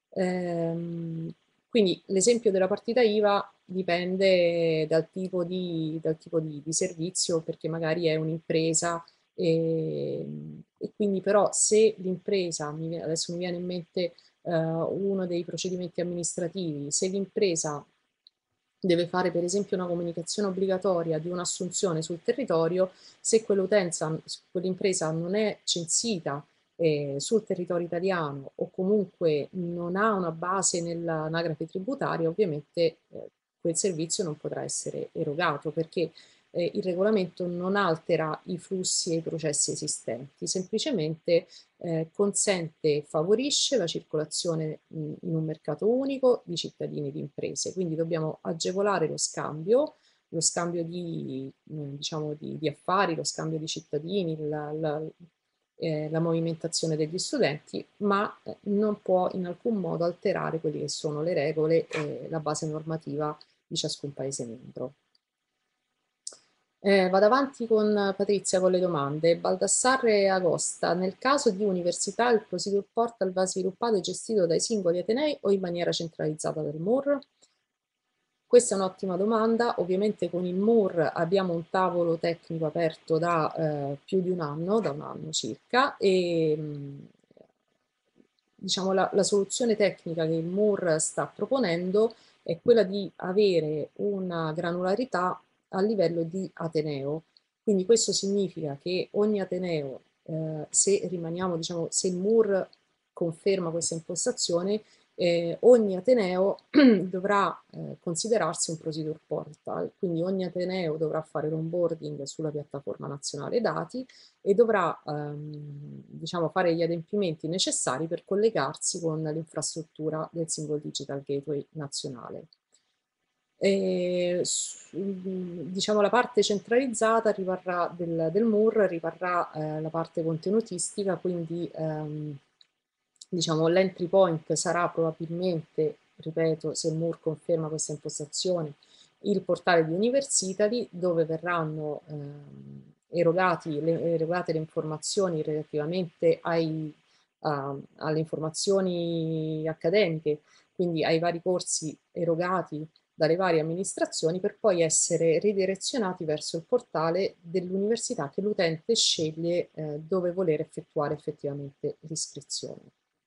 Ehm, quindi l'esempio della partita I V A dipende dal tipo di, dal tipo di, di servizio, perché magari è un'impresa e, e quindi però se l'impresa, adesso mi viene in mente uh, uno dei procedimenti amministrativi, se l'impresa deve fare per esempio una comunicazione obbligatoria di un'assunzione sul territorio, se quell'utenza, quell'impresa non è censita eh, sul territorio italiano o comunque non ha una base nell'anagrafe tributaria, ovviamente eh, quel servizio non potrà essere erogato perché eh, il regolamento non altera i flussi e i processi esistenti, semplicemente eh, consente e favorisce la circolazione mh, in un mercato unico di cittadini e di imprese. Quindi dobbiamo agevolare lo scambio, lo scambio di, mh, diciamo di, di affari, lo scambio di cittadini, la, la, eh, la movimentazione degli studenti, ma eh, non può in alcun modo alterare quelle che sono le regole e la base normativa di ciascun Paese membro. Eh, vado avanti con Patrizia con le domande. Baldassarre e Agosta, nel caso di università il Procedure Portal va sviluppato e gestito dai singoli atenei o in maniera centralizzata dal M U R? Questa è un'ottima domanda. Ovviamente con il M U R abbiamo un tavolo tecnico aperto da eh, più di un anno, da un anno circa, e mh, diciamo la, la soluzione tecnica che il M U R sta proponendo è quella di avere una granularità a livello di ateneo. Quindi questo significa che ogni ateneo, eh, se rimaniamo, diciamo, se il M U R conferma questa impostazione, eh, ogni ateneo dovrà eh, considerarsi un procedure portal, quindi ogni ateneo dovrà fare l'onboarding sulla piattaforma nazionale dati e dovrà ehm, diciamo, fare gli adempimenti necessari per collegarsi con l'infrastruttura del Single Digital Gateway nazionale. E, diciamo la parte centralizzata rimarrà del, del M U R rimarrà eh, la parte contenutistica, quindi ehm, diciamo l'entry point sarà probabilmente, ripeto, se il M U R conferma questa impostazione, il portale di Universitary dove verranno ehm, erogati, le, erogate le informazioni relativamente ai, uh, alle informazioni accademiche, quindi ai vari corsi erogati dalle varie amministrazioni per poi essere ridirezionati verso il portale dell'università che l'utente sceglie eh, dove voler effettuare effettivamente l'iscrizione.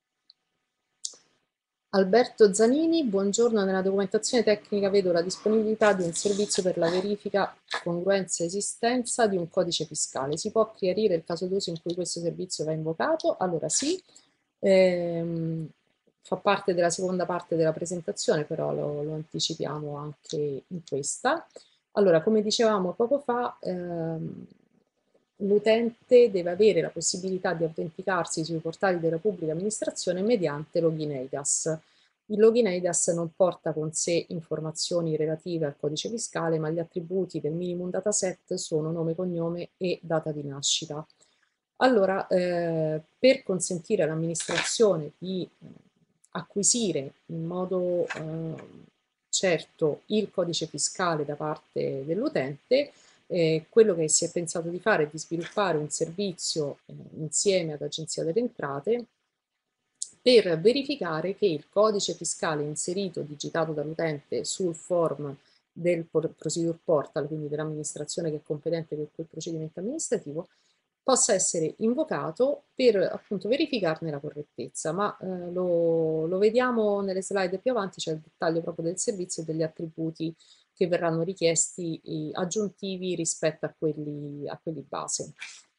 Alberto Zanini, buongiorno, nella documentazione tecnica vedo la disponibilità di un servizio per la verifica congruenza e esistenza di un codice fiscale. Si può chiarire il caso d'uso in cui questo servizio va invocato? Allora sì, ehm, fa parte della seconda parte della presentazione, però lo, lo anticipiamo anche in questa. Allora, come dicevamo poco fa, ehm, l'utente deve avere la possibilità di autenticarsi sui portali della pubblica amministrazione mediante login E I D A S. Il login E I D A S non porta con sé informazioni relative al codice fiscale, ma gli attributi del minimum dataset sono nome, cognome e data di nascita. Allora, eh, per consentire all'amministrazione di eh, acquisire in modo eh, certo il codice fiscale da parte dell'utente. Eh, quello che si è pensato di fare è di sviluppare un servizio eh, insieme ad Agenzia delle Entrate per verificare che il codice fiscale inserito, digitato dall'utente sul form del Procedure Portal, quindi dell'amministrazione che è competente per quel procedimento amministrativo, possa essere invocato per appunto verificarne la correttezza, ma eh, lo, lo vediamo nelle slide più avanti, c'è il dettaglio proprio del servizio e degli attributi che verranno richiesti eh, aggiuntivi rispetto a quelli, a quelli base.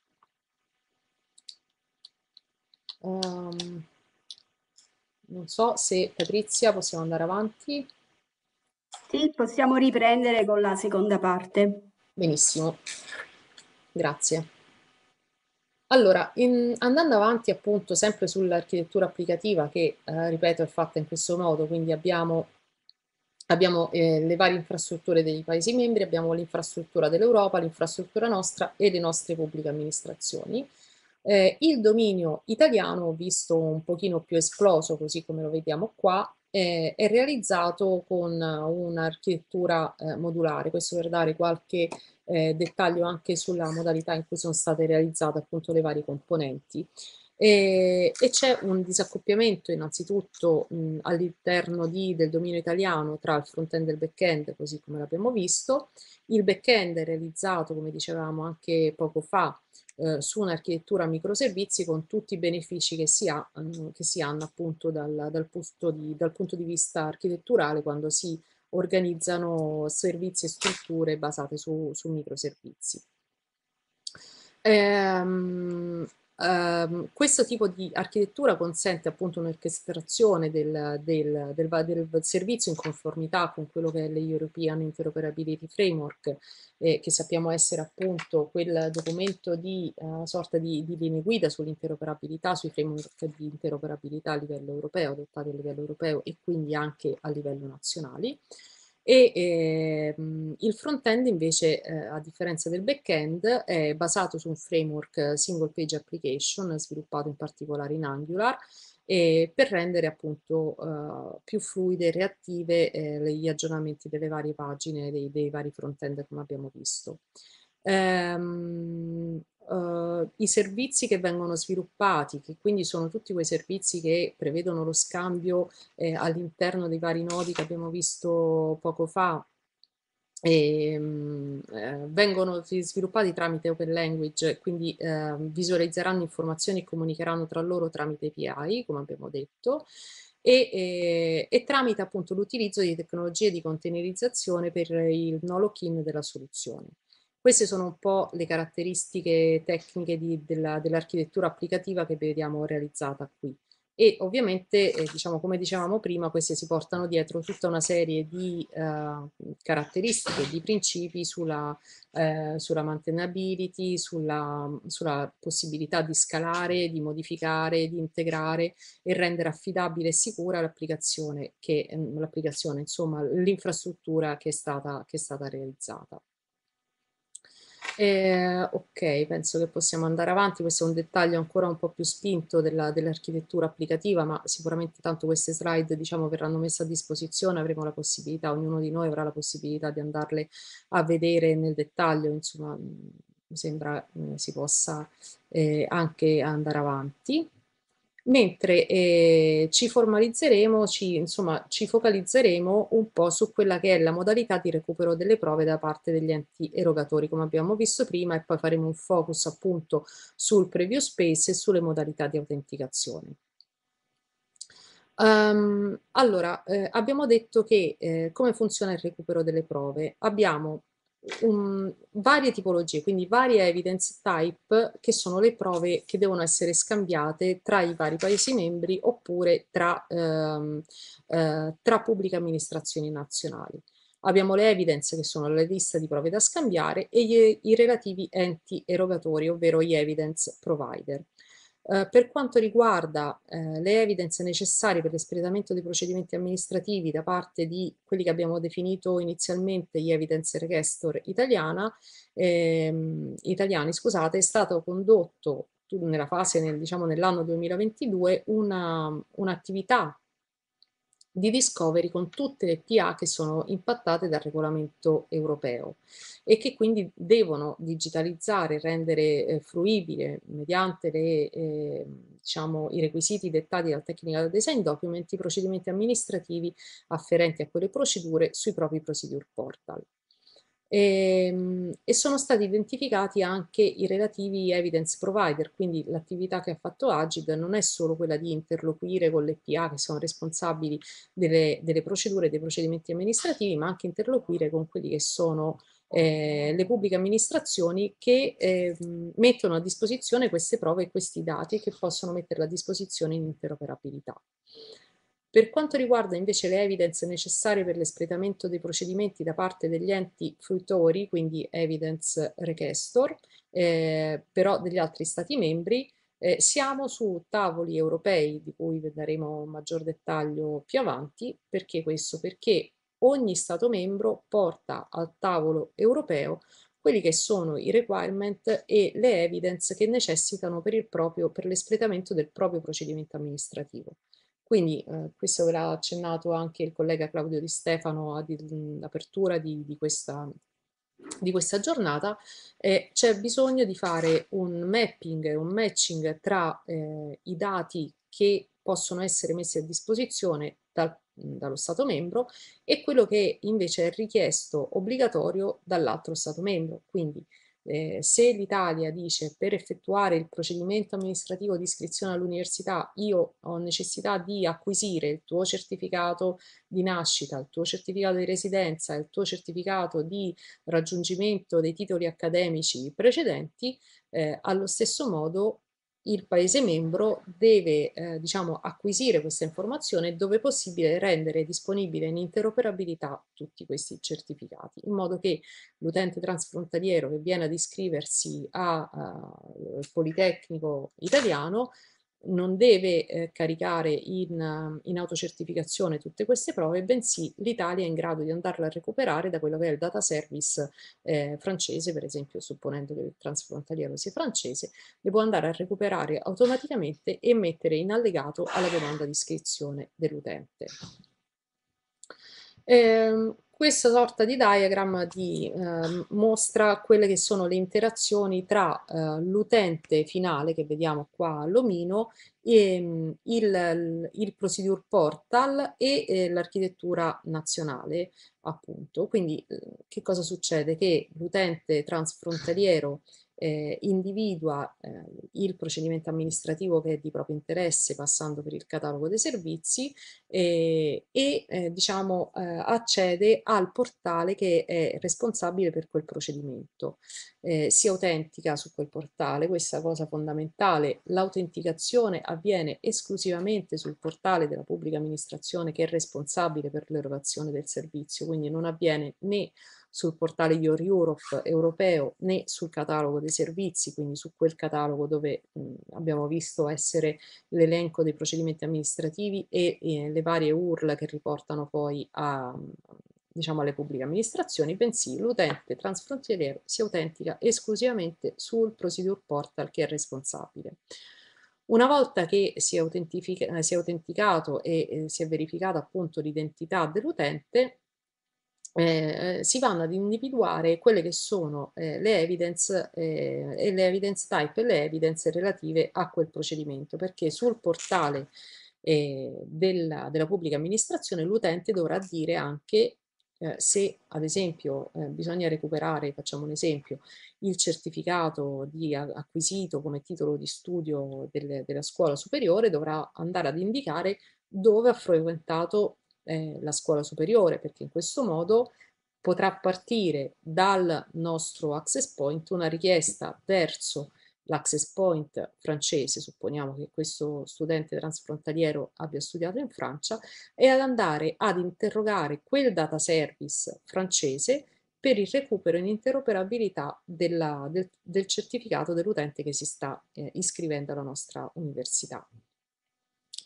Um, non so se Patrizia possiamo andare avanti. Sì, possiamo riprendere con la seconda parte. Benissimo, grazie. Allora, in, andando avanti appunto sempre sull'architettura applicativa che, eh, ripeto, è fatta in questo modo, quindi abbiamo, abbiamo eh, le varie infrastrutture dei Paesi membri, abbiamo l'infrastruttura dell'Europa, l'infrastruttura nostra e le nostre pubbliche amministrazioni. Eh, il dominio italiano, visto un pochino più esploso, così come lo vediamo qua, eh, è realizzato con un'architettura eh, modulare, questo per dare qualche eh, dettaglio anche sulla modalità in cui sono state realizzate appunto le varie componenti. E, e c'è un disaccoppiamento innanzitutto all'interno del dominio italiano tra il front-end e il back-end, così come l'abbiamo visto. Il back-end è realizzato, come dicevamo anche poco fa, eh, su un'architettura microservizi con tutti i benefici che si, ha, che si hanno appunto dal, dal, punto di, dal punto di vista architetturale quando si organizzano servizi e strutture basate su, su microservizi. Ehm, ehm, questo tipo di architettura consente appunto un'orchestrazione del, del, del, del servizio in conformità con quello che è l'European Interoperability Framework, eh, che sappiamo essere appunto quel documento di uh, sorta di, di linee guida sull'interoperabilità, sui framework di interoperabilità a livello europeo, adottati a livello europeo e quindi anche a livello nazionale. E ehm, il front-end invece, eh, a differenza del back-end, è basato su un framework single page application sviluppato in particolare in Angular e per rendere appunto eh, più fluide e reattive eh, gli aggiornamenti delle varie pagine dei, dei vari front-end come abbiamo visto. Ehm, Uh, i servizi che vengono sviluppati, che quindi sono tutti quei servizi che prevedono lo scambio eh, all'interno dei vari nodi che abbiamo visto poco fa, e, mh, eh, vengono sviluppati tramite Open Language, quindi eh, visualizzeranno informazioni e comunicheranno tra loro tramite A P I, come abbiamo detto, e, e, e tramite appunto l'utilizzo di tecnologie di containerizzazione per il no lock-in della soluzione. Queste sono un po' le caratteristiche tecniche della, dell'architettura applicativa che vediamo realizzata qui. E ovviamente, eh, diciamo, come dicevamo prima, queste si portano dietro tutta una serie di eh, caratteristiche, di principi sulla, eh, sulla maintainability, sulla, sulla possibilità di scalare, di modificare, di integrare e rendere affidabile e sicura l'applicazione, che, l'applicazione, insomma, l'infrastruttura che è stata, che è stata realizzata. Eh, ok, penso che possiamo andare avanti. Questo è un dettaglio ancora un po' più spinto della, dell'architettura applicativa, ma sicuramente tanto queste slide, diciamo, verranno messe a disposizione, avremo la possibilità, ognuno di noi avrà la possibilità di andarle a vedere nel dettaglio, insomma, mi sembra eh, si possa eh, anche andare avanti. Mentre eh, ci formalizzeremo, ci, insomma, ci focalizzeremo un po' su quella che è la modalità di recupero delle prove da parte degli enti erogatori, come abbiamo visto prima, e poi faremo un focus appunto sul preview space e sulle modalità di autenticazione. Um, allora, eh, abbiamo detto che eh, come funziona il recupero delle prove? Abbiamo um, varie tipologie, quindi varie evidence type, che sono le prove che devono essere scambiate tra i vari Paesi membri oppure tra, ehm, eh, tra pubbliche amministrazioni nazionali. Abbiamo le evidence, che sono la lista di prove da scambiare, e gli, i relativi enti erogatori, ovvero gli evidence provider. Uh, per quanto riguarda uh, le evidence necessarie per l'espletamento dei procedimenti amministrativi da parte di quelli che abbiamo definito inizialmente gli evidence requestor italiana, ehm, italiani, scusate, è stato condotto nella fase, nel, diciamo, nell'anno duemilaventidue un'attività di discovery con tutte le P A che sono impattate dal regolamento europeo e che quindi devono digitalizzare e rendere eh, fruibile mediante le, eh, diciamo, i requisiti dettati dal Technical Design Document i procedimenti amministrativi afferenti a quelle procedure sui propri procedure portal. E, e sono stati identificati anche i relativi evidence provider, quindi l'attività che ha fatto Agid non è solo quella di interloquire con le P A che sono responsabili delle, delle procedure e dei procedimenti amministrativi, ma anche interloquire con quelli che sono eh, le pubbliche amministrazioni che eh, mettono a disposizione queste prove e questi dati e che possono metterle a disposizione in interoperabilità. Per quanto riguarda invece le evidence necessarie per l'espletamento dei procedimenti da parte degli enti fruitori, quindi evidence requestor, eh, però degli altri Stati membri, eh, siamo su tavoli europei di cui daremo maggior dettaglio più avanti. Perché questo? Perché ogni Stato membro porta al tavolo europeo quelli che sono i requirement e le evidence che necessitano per il proprio, per l'espletamento del proprio procedimento amministrativo. Quindi eh, questo ve l'ha accennato anche il collega Claudio Di Stefano all'apertura di, di, questa, di questa giornata. Eh, c'è bisogno di fare un mapping, un matching tra eh, i dati che possono essere messi a disposizione dal, dallo Stato membro e quello che invece è richiesto obbligatorio dall'altro Stato membro. Quindi eh, se l'Italia dice per effettuare il procedimento amministrativo di iscrizione all'università io ho necessità di acquisire il tuo certificato di nascita, il tuo certificato di residenza, il tuo certificato di raggiungimento dei titoli accademici precedenti, eh, allo stesso modo il Paese membro deve eh, diciamo, acquisire questa informazione e dove possibile rendere disponibile in interoperabilità tutti questi certificati, in modo che l'utente transfrontaliero che viene ad iscriversi al Politecnico italiano non deve eh, caricare in, in autocertificazione tutte queste prove, bensì l'Italia è in grado di andarla a recuperare da quello che è il data service eh, francese, per esempio, supponendo che il transfrontaliero sia francese, le può andare a recuperare automaticamente e mettere in allegato alla domanda di iscrizione dell'utente. Eh, questa sorta di diagram di, eh, mostra quelle che sono le interazioni tra eh, l'utente finale, che vediamo qua all'omino, e il, il procedure portal e eh, l'architettura nazionale, appunto. Quindi eh, che cosa succede? Che l'utente transfrontaliero eh, individua eh, il procedimento amministrativo che è di proprio interesse passando per il catalogo dei servizi eh, e eh, diciamo eh, accede al portale che è responsabile per quel procedimento. Eh, si autentica su quel portale, questa cosa fondamentale, l'autenticazione avviene esclusivamente sul portale della pubblica amministrazione che è responsabile per l'erogazione del servizio, quindi non avviene né sul portale Your Europe europeo né sul catalogo dei servizi, quindi su quel catalogo dove mh, abbiamo visto essere l'elenco dei procedimenti amministrativi e eh, le varie U R L che riportano poi a, diciamo, alle pubbliche amministrazioni, bensì l'utente transfrontaliero si autentica esclusivamente sul Procedure Portal che è responsabile. Una volta che si è, si è autenticato e eh, si è verificata appunto l'identità dell'utente, eh, si vanno ad individuare quelle che sono eh, le evidence eh, e le evidence type e le evidence relative a quel procedimento, perché sul portale eh, della, della pubblica amministrazione l'utente dovrà dire anche eh, se ad esempio eh, bisogna recuperare, facciamo un esempio, il certificato di acquisito come titolo di studio del, della scuola superiore, dovrà andare ad indicare dove ha frequentato eh, la scuola superiore, perché in questo modo potrà partire dal nostro access point una richiesta verso l'access point francese, supponiamo che questo studente transfrontaliero abbia studiato in Francia, e ad andare ad interrogare quel data service francese per il recupero in interoperabilità della, del, del certificato dell'utente che si sta eh, iscrivendo alla nostra università.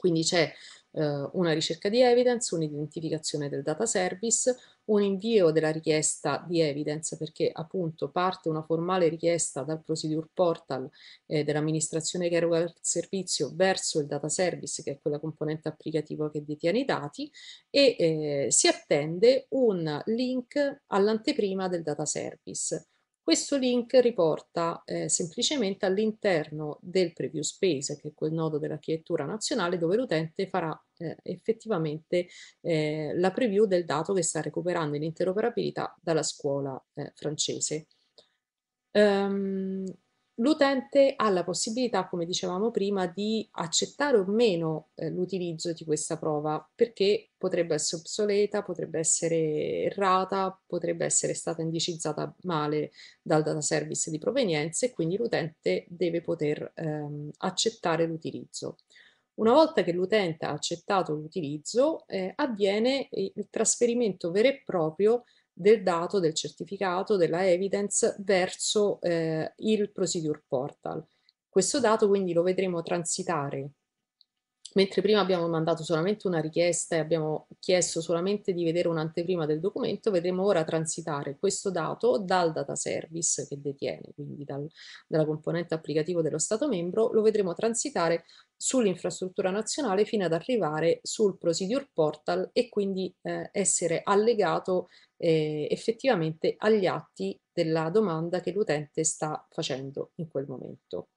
Quindi c'è eh, una ricerca di evidence, un'identificazione del data service, un invio della richiesta di evidence, perché appunto parte una formale richiesta dal procedure portal eh, dell'amministrazione che eroga il servizio verso il data service, che è quella componente applicativa che detiene i dati, e eh, si attende un link all'anteprima del data service. Questo link riporta eh, semplicemente all'interno del preview space, che è quel nodo dell'architettura nazionale dove l'utente farà eh, effettivamente eh, la preview del dato che sta recuperando in interoperabilità dalla scuola eh, francese. Um, L'utente ha la possibilità, come dicevamo prima, di accettare o meno eh, l'utilizzo di questa prova, perché potrebbe essere obsoleta, potrebbe essere errata, potrebbe essere stata indicizzata male dal data service di provenienza e quindi l'utente deve poter ehm, accettare l'utilizzo. Una volta che l'utente ha accettato l'utilizzo, eh, avviene il trasferimento vero e proprio del dato, del certificato, della evidence verso eh, il procedure portal. Questo dato quindi lo vedremo transitare. Mentre prima abbiamo mandato solamente una richiesta e abbiamo chiesto solamente di vedere un'anteprima del documento, vedremo ora transitare questo dato dal data service che detiene, quindi dal, dalla componente applicativo dello Stato membro, lo vedremo transitare sull'infrastruttura nazionale fino ad arrivare sul procedure portal e quindi eh, essere allegato eh, effettivamente agli atti della domanda che l'utente sta facendo in quel momento.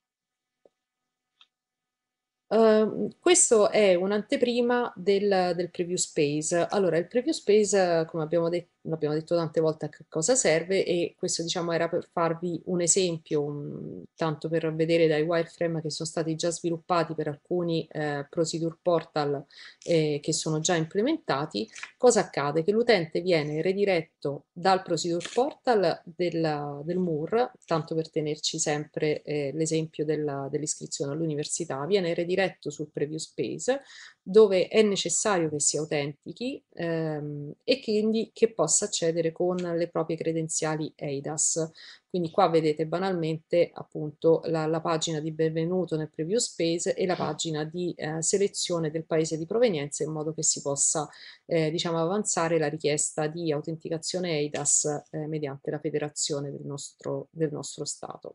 Uh, questo è un'anteprima del, del preview space. Allora, il preview space, come abbiamo detto, l'abbiamo detto tante volte a che cosa serve, e questo diciamo era per farvi un esempio, un, tanto per vedere dai wireframe che sono stati già sviluppati per alcuni eh, procedure portal eh, che sono già implementati. Cosa accade? Che l'utente viene rediretto dal procedure portal del, del M U R, tanto per tenerci sempre eh, l'esempio dell'iscrizione all'università, viene rediretto sul preview space dove è necessario che si autentichi ehm, e quindi che possa accedere con le proprie credenziali E I D A S. Quindi qua vedete banalmente appunto la, la pagina di benvenuto nel preview space e la pagina di eh, selezione del paese di provenienza, in modo che si possa eh, diciamo avanzare la richiesta di autenticazione E I D A S eh, mediante la federazione del nostro, del nostro Stato.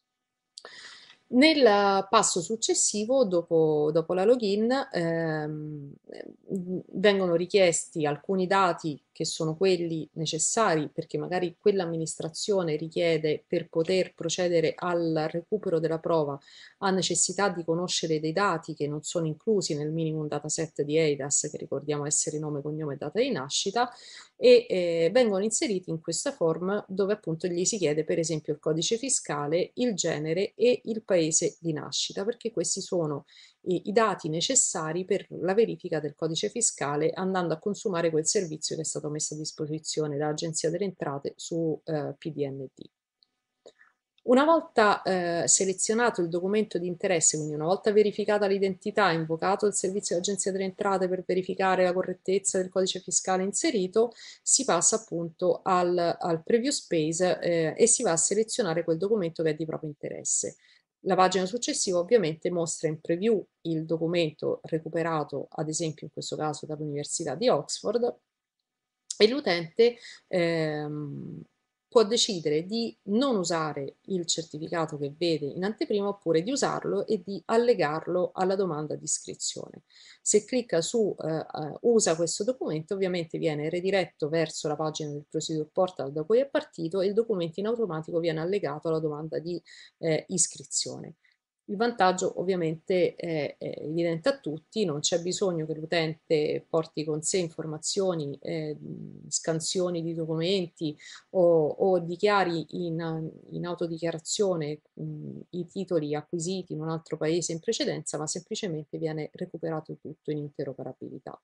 Nel passo successivo, dopo, dopo la login, ehm, vengono richiesti alcuni dati che sono quelli necessari, perché magari quell'amministrazione richiede, per poter procedere al recupero della prova, ha necessità di conoscere dei dati che non sono inclusi nel minimum dataset di E I D A S, che ricordiamo essere nome, cognome e data di nascita, e eh, vengono inseriti in questa form dove appunto gli si chiede per esempio il codice fiscale, il genere e il paese di nascita, perché questi sono i, i dati necessari per la verifica del codice fiscale andando a consumare quel servizio che è stato messo a disposizione dall'Agenzia delle Entrate su eh, P D N D. Una volta eh, selezionato il documento di interesse, quindi una volta verificata l'identità, invocato il servizio dell'Agenzia delle Entrate per verificare la correttezza del codice fiscale inserito, si passa appunto al, al preview space eh, e si va a selezionare quel documento che è di proprio interesse. La pagina successiva ovviamente mostra in preview il documento recuperato, ad esempio in questo caso dall'Università di Oxford, e l'utente ehm, può decidere di non usare il certificato che vede in anteprima oppure di usarlo e di allegarlo alla domanda di iscrizione. Se clicca su eh, uh, usa questo documento, ovviamente viene rediretto verso la pagina del procedure portal da cui è partito e il documento in automatico viene allegato alla domanda di eh, iscrizione. Il vantaggio ovviamente è, è evidente a tutti, non c'è bisogno che l'utente porti con sé informazioni, eh, scansioni di documenti o, o dichiari in, in autodichiarazione mh, i titoli acquisiti in un altro paese in precedenza, ma semplicemente viene recuperato tutto in interoperabilità.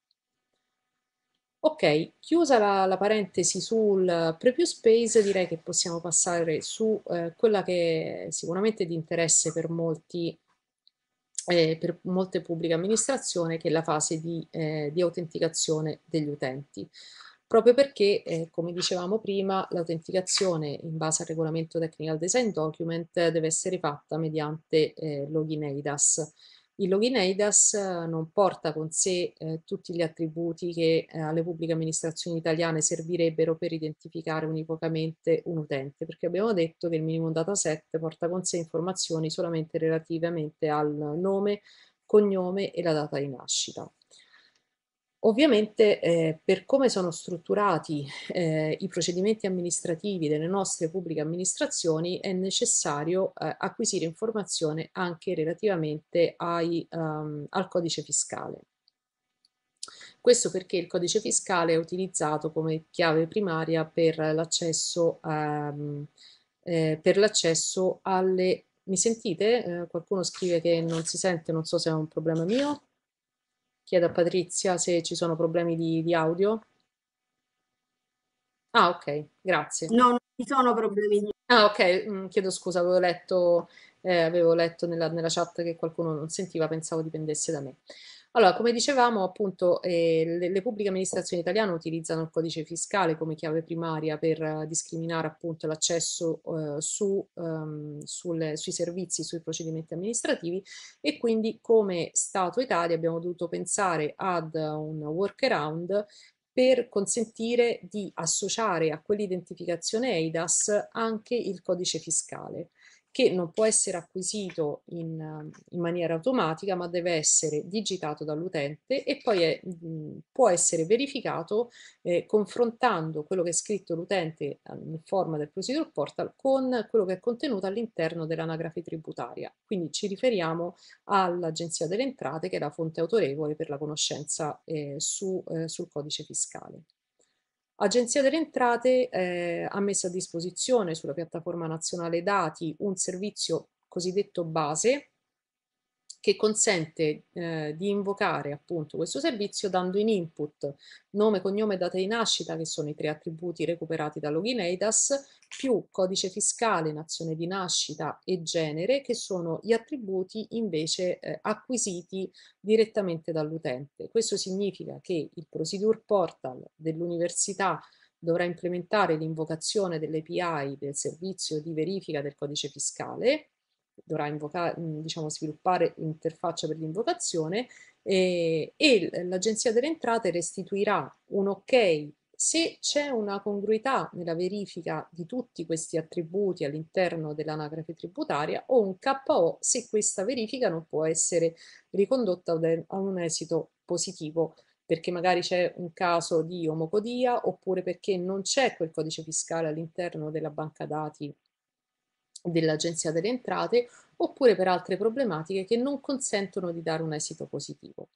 Ok, chiusa la, la parentesi sul preview space, direi che possiamo passare su eh, quella che è sicuramente di interesse per molti, eh, per molte pubbliche amministrazioni, che è la fase di, eh, di autenticazione degli utenti. Proprio perché, eh, come dicevamo prima, l'autenticazione in base al regolamento Technical Design Document deve essere fatta mediante eh, login E I D A S. Il login eIDAS eh, non porta con sé eh, tutti gli attributi che eh, alle pubbliche amministrazioni italiane servirebbero per identificare univocamente un utente, perché abbiamo detto che il minimum dataset porta con sé informazioni solamente relativamente al nome, cognome e la data di nascita. Ovviamente eh, per come sono strutturati eh, i procedimenti amministrativi delle nostre pubbliche amministrazioni è necessario eh, acquisire informazione anche relativamente ai, um, al codice fiscale. Questo perché il codice fiscale è utilizzato come chiave primaria per l'accesso um, eh, per l'accesso alle... Mi sentite? Eh, qualcuno scrive che non si sente, non so se è un problema mio. Chiedo a Patrizia se ci sono problemi di, di audio. Ah, ok, grazie. No, non ci sono problemi di... Ah, ok, mm, chiedo scusa, avevo letto, eh, avevo letto nella, nella chat che qualcuno non sentiva, pensavo dipendesse da me. Allora, come dicevamo, appunto, eh, le, le pubbliche amministrazioni italiane utilizzano il codice fiscale come chiave primaria per eh, discriminare appunto l'accesso eh, su, ehm, sulle- sui servizi, sui procedimenti amministrativi e quindi come Stato Italia abbiamo dovuto pensare ad un workaround per consentire di associare a quell'identificazione eIDAS anche il codice fiscale, che non può essere acquisito in, in maniera automatica, ma deve essere digitato dall'utente e poi è, mh, può essere verificato eh, confrontando quello che è scritto l'utente in forma del Procedure Portal con quello che è contenuto all'interno dell'anagrafe tributaria. Quindi ci riferiamo all'Agenzia delle Entrate, che è la fonte autorevole per la conoscenza eh, su, eh, sul codice fiscale. Agenzia delle Entrate eh, ha messo a disposizione sulla piattaforma nazionale dati un servizio cosiddetto base che consente eh, di invocare appunto questo servizio dando in input nome, cognome e data di nascita, che sono i tre attributi recuperati da login eIDAS, più codice fiscale, nazione di nascita e genere, che sono gli attributi invece eh, acquisiti direttamente dall'utente. Questo significa che il Procedure Portal dell'università dovrà implementare l'invocazione dell'A P I del servizio di verifica del codice fiscale, dovrà invocare, diciamo, sviluppare l'interfaccia per l'invocazione e, e l'Agenzia delle Entrate restituirà un ok se c'è una congruità nella verifica di tutti questi attributi all'interno dell'anagrafe tributaria o un K O se questa verifica non può essere ricondotta a un esito positivo perché magari c'è un caso di omocodia oppure perché non c'è quel codice fiscale all'interno della banca dati dell'Agenzia delle Entrate oppure per altre problematiche che non consentono di dare un esito positivo.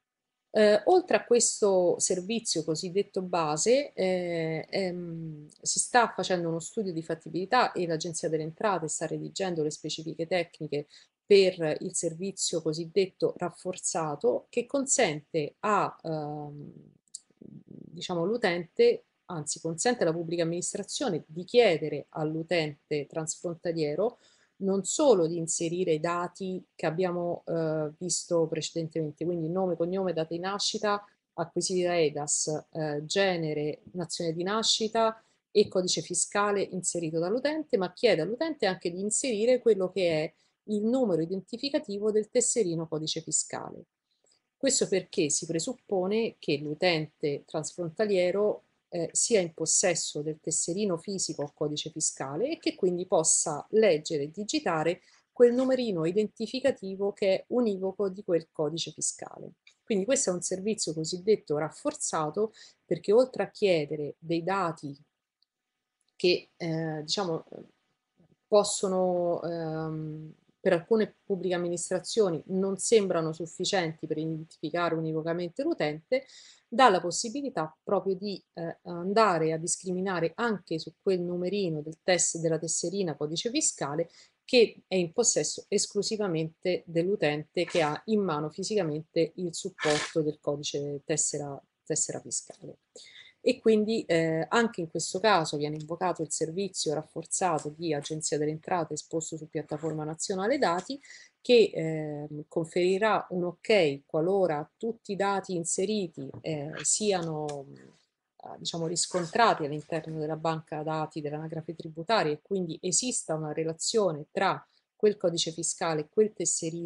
Eh, oltre a questo servizio cosiddetto base, eh, ehm, si sta facendo uno studio di fattibilità e l'Agenzia delle Entrate sta redigendo le specifiche tecniche per il servizio cosiddetto rafforzato che consente a, ehm, diciamo, l'utente, anzi consente alla pubblica amministrazione di chiedere all'utente transfrontaliero non solo di inserire i dati che abbiamo eh, visto precedentemente, quindi nome, cognome, data di nascita, acquisiti da eIDAS, eh, genere, nazione di nascita e codice fiscale inserito dall'utente, ma chiede all'utente anche di inserire quello che è il numero identificativo del tesserino codice fiscale. Questo perché si presuppone che l'utente transfrontaliero eh, sia in possesso del tesserino fisico o codice fiscale e che quindi possa leggere e digitare quel numerino identificativo che è univoco di quel codice fiscale. Quindi questo è un servizio cosiddetto rafforzato perché oltre a chiedere dei dati che eh, diciamo possono ehm, per alcune pubbliche amministrazioni non sembrano sufficienti per identificare univocamente l'utente, dà la possibilità proprio di eh, andare a discriminare anche su quel numerino del test della tesserina codice fiscale che è in possesso esclusivamente dell'utente che ha in mano fisicamente il supporto del codice tessera, tessera fiscale. E quindi eh, anche in questo caso viene invocato il servizio rafforzato di Agenzia delle Entrate esposto su piattaforma nazionale dati che eh, conferirà un ok qualora tutti i dati inseriti eh, siano eh, diciamo riscontrati all'interno della banca dati dell'anagrafe tributaria e quindi esista una relazione tra quel codice fiscale e quel tesserino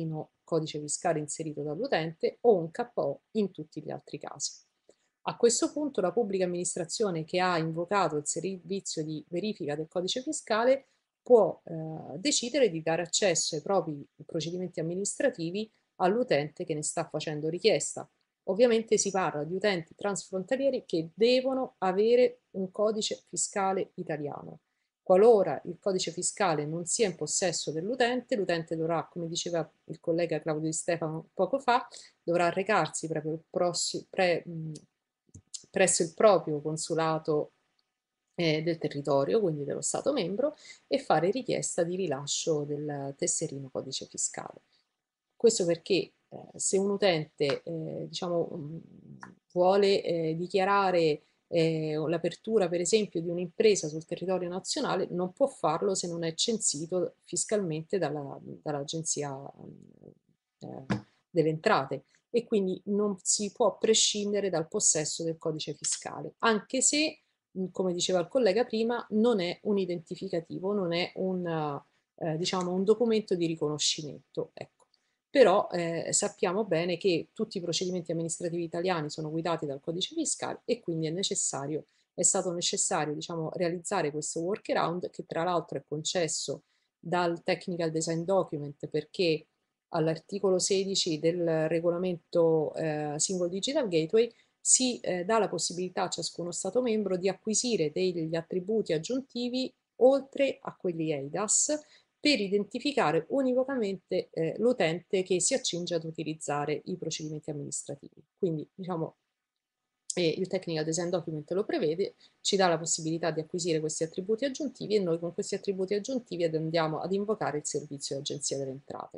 codice fiscale inserito dall'utente o un K O in tutti gli altri casi. A questo punto la pubblica amministrazione che ha invocato il servizio di verifica del codice fiscale può eh, decidere di dare accesso ai propri procedimenti amministrativi all'utente che ne sta facendo richiesta. Ovviamente si parla di utenti transfrontalieri che devono avere un codice fiscale italiano. Qualora il codice fiscale non sia in possesso dell'utente, l'utente dovrà, come diceva il collega Claudio Di Stefano poco fa, dovrà recarsi proprio prossi, pre, mh, presso il proprio consolato eh, del territorio, quindi dello Stato membro, e fare richiesta di rilascio del tesserino codice fiscale. Questo perché eh, se un utente eh, diciamo, mh, vuole eh, dichiarare eh, l'apertura per esempio di un'impresa sul territorio nazionale, non può farlo se non è censito fiscalmente dalla, dall'Agenzia eh, delle Entrate, e quindi non si può prescindere dal possesso del codice fiscale, anche se, come diceva il collega prima, non è un identificativo, non è un, eh, diciamo, un documento di riconoscimento. Ecco. Però eh, sappiamo bene che tutti i procedimenti amministrativi italiani sono guidati dal codice fiscale e quindi è necessario, è stato necessario, diciamo, realizzare questo workaround, che tra l'altro è concesso dal Technical Design Document, perché all'articolo sedici del regolamento eh, Single Digital Gateway si eh, dà la possibilità a ciascuno Stato membro di acquisire degli attributi aggiuntivi oltre a quelli E I D A S per identificare univocamente eh, l'utente che si accinge ad utilizzare i procedimenti amministrativi. Quindi, diciamo, eh, il Technical Design Document lo prevede, ci dà la possibilità di acquisire questi attributi aggiuntivi e noi con questi attributi aggiuntivi andiamo ad invocare il servizio dell'Agenzia delle Entrate.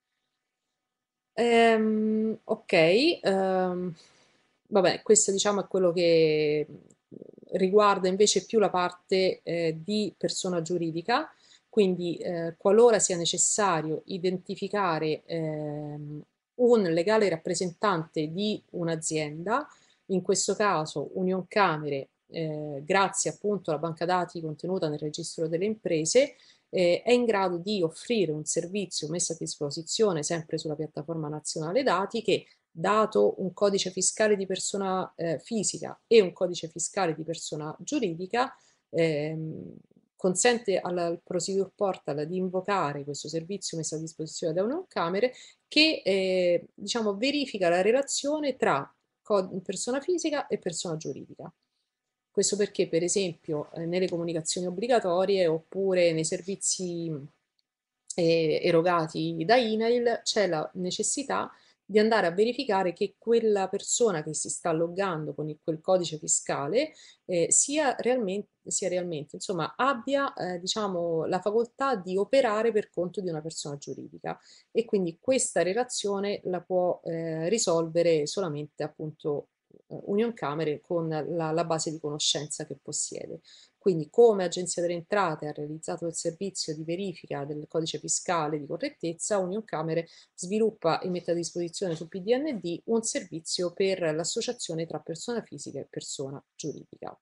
Ehm, ok, ehm, vabbè, questo diciamo è quello che riguarda invece più la parte eh, di persona giuridica, quindi eh, qualora sia necessario identificare ehm, un legale rappresentante di un'azienda, in questo caso Unioncamere, eh, grazie appunto alla banca dati contenuta nel registro delle imprese, eh, è in grado di offrire un servizio messo a disposizione sempre sulla piattaforma nazionale dati che, dato un codice fiscale di persona eh, fisica e un codice fiscale di persona giuridica, ehm, consente al Procedure Portal di invocare questo servizio messo a disposizione da Unioncamere che eh, diciamo, verifica la relazione tra persona fisica e persona giuridica. Questo perché, per esempio, eh, nelle comunicazioni obbligatorie oppure nei servizi eh, erogati da INAIL c'è la necessità di andare a verificare che quella persona che si sta loggando con il, quel codice fiscale eh, sia realmente, sia realmente, insomma, abbia eh, diciamo, la facoltà di operare per conto di una persona giuridica, e quindi questa relazione la può eh, risolvere solamente appunto Unioncamere con la, la base di conoscenza che possiede. Quindi, come Agenzia delle Entrate ha realizzato il servizio di verifica del codice fiscale di correttezza, Unioncamere sviluppa e mette a disposizione su P D N D un servizio per l'associazione tra persona fisica e persona giuridica.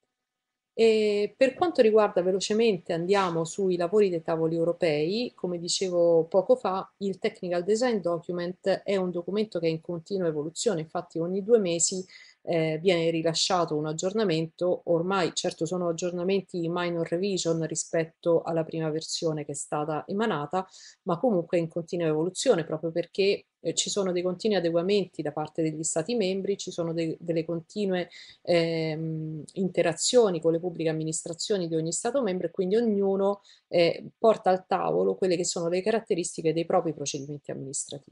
E per quanto riguarda, velocemente andiamo sui lavori dei tavoli europei, come dicevo poco fa, il Technical Design Document è un documento che è in continua evoluzione, infatti ogni due mesi eh, viene rilasciato un aggiornamento. Ormai certo sono aggiornamenti minor revision rispetto alla prima versione che è stata emanata, ma comunque è in continua evoluzione, proprio perché eh, ci sono dei continui adeguamenti da parte degli Stati membri, ci sono de delle continue ehm, interazioni con le pubbliche amministrazioni di ogni Stato membro, e quindi ognuno eh, porta al tavolo quelle che sono le caratteristiche dei propri procedimenti amministrativi.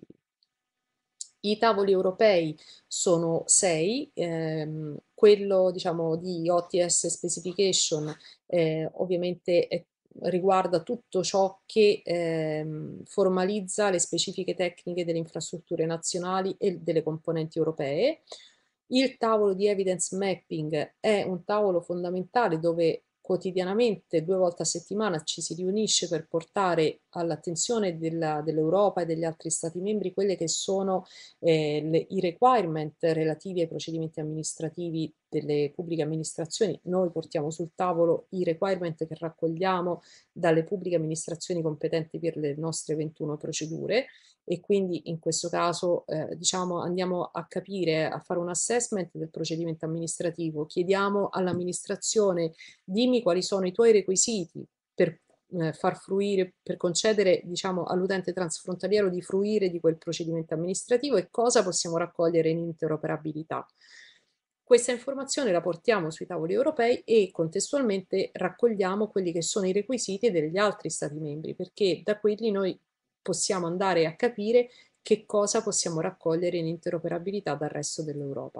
I tavoli europei sono sei, ehm, quello diciamo di O T S Specification eh, ovviamente è, riguarda tutto ciò che ehm, formalizza le specifiche tecniche delle infrastrutture nazionali e delle componenti europee. Il tavolo di evidence mapping è un tavolo fondamentale dove quotidianamente, due volte a settimana, ci si riunisce per portare all'attenzione dell'Europa e degli altri Stati membri quelle che sono eh, le, i requirement relativi ai procedimenti amministrativi delle pubbliche amministrazioni. Noi portiamo sul tavolo i requirement che raccogliamo dalle pubbliche amministrazioni competenti per le nostre ventuno procedure, e quindi in questo caso eh, diciamo andiamo a capire, a fare un assessment del procedimento amministrativo, chiediamo all'amministrazione: dimmi quali sono i tuoi requisiti per eh, far fruire, per concedere diciamo all'utente transfrontaliero di fruire di quel procedimento amministrativo, e cosa possiamo raccogliere in interoperabilità. Questa informazione la portiamo sui tavoli europei e contestualmente raccogliamo quelli che sono i requisiti degli altri Stati membri, perché da quelli noi possiamo andare a capire che cosa possiamo raccogliere in interoperabilità dal resto dell'Europa.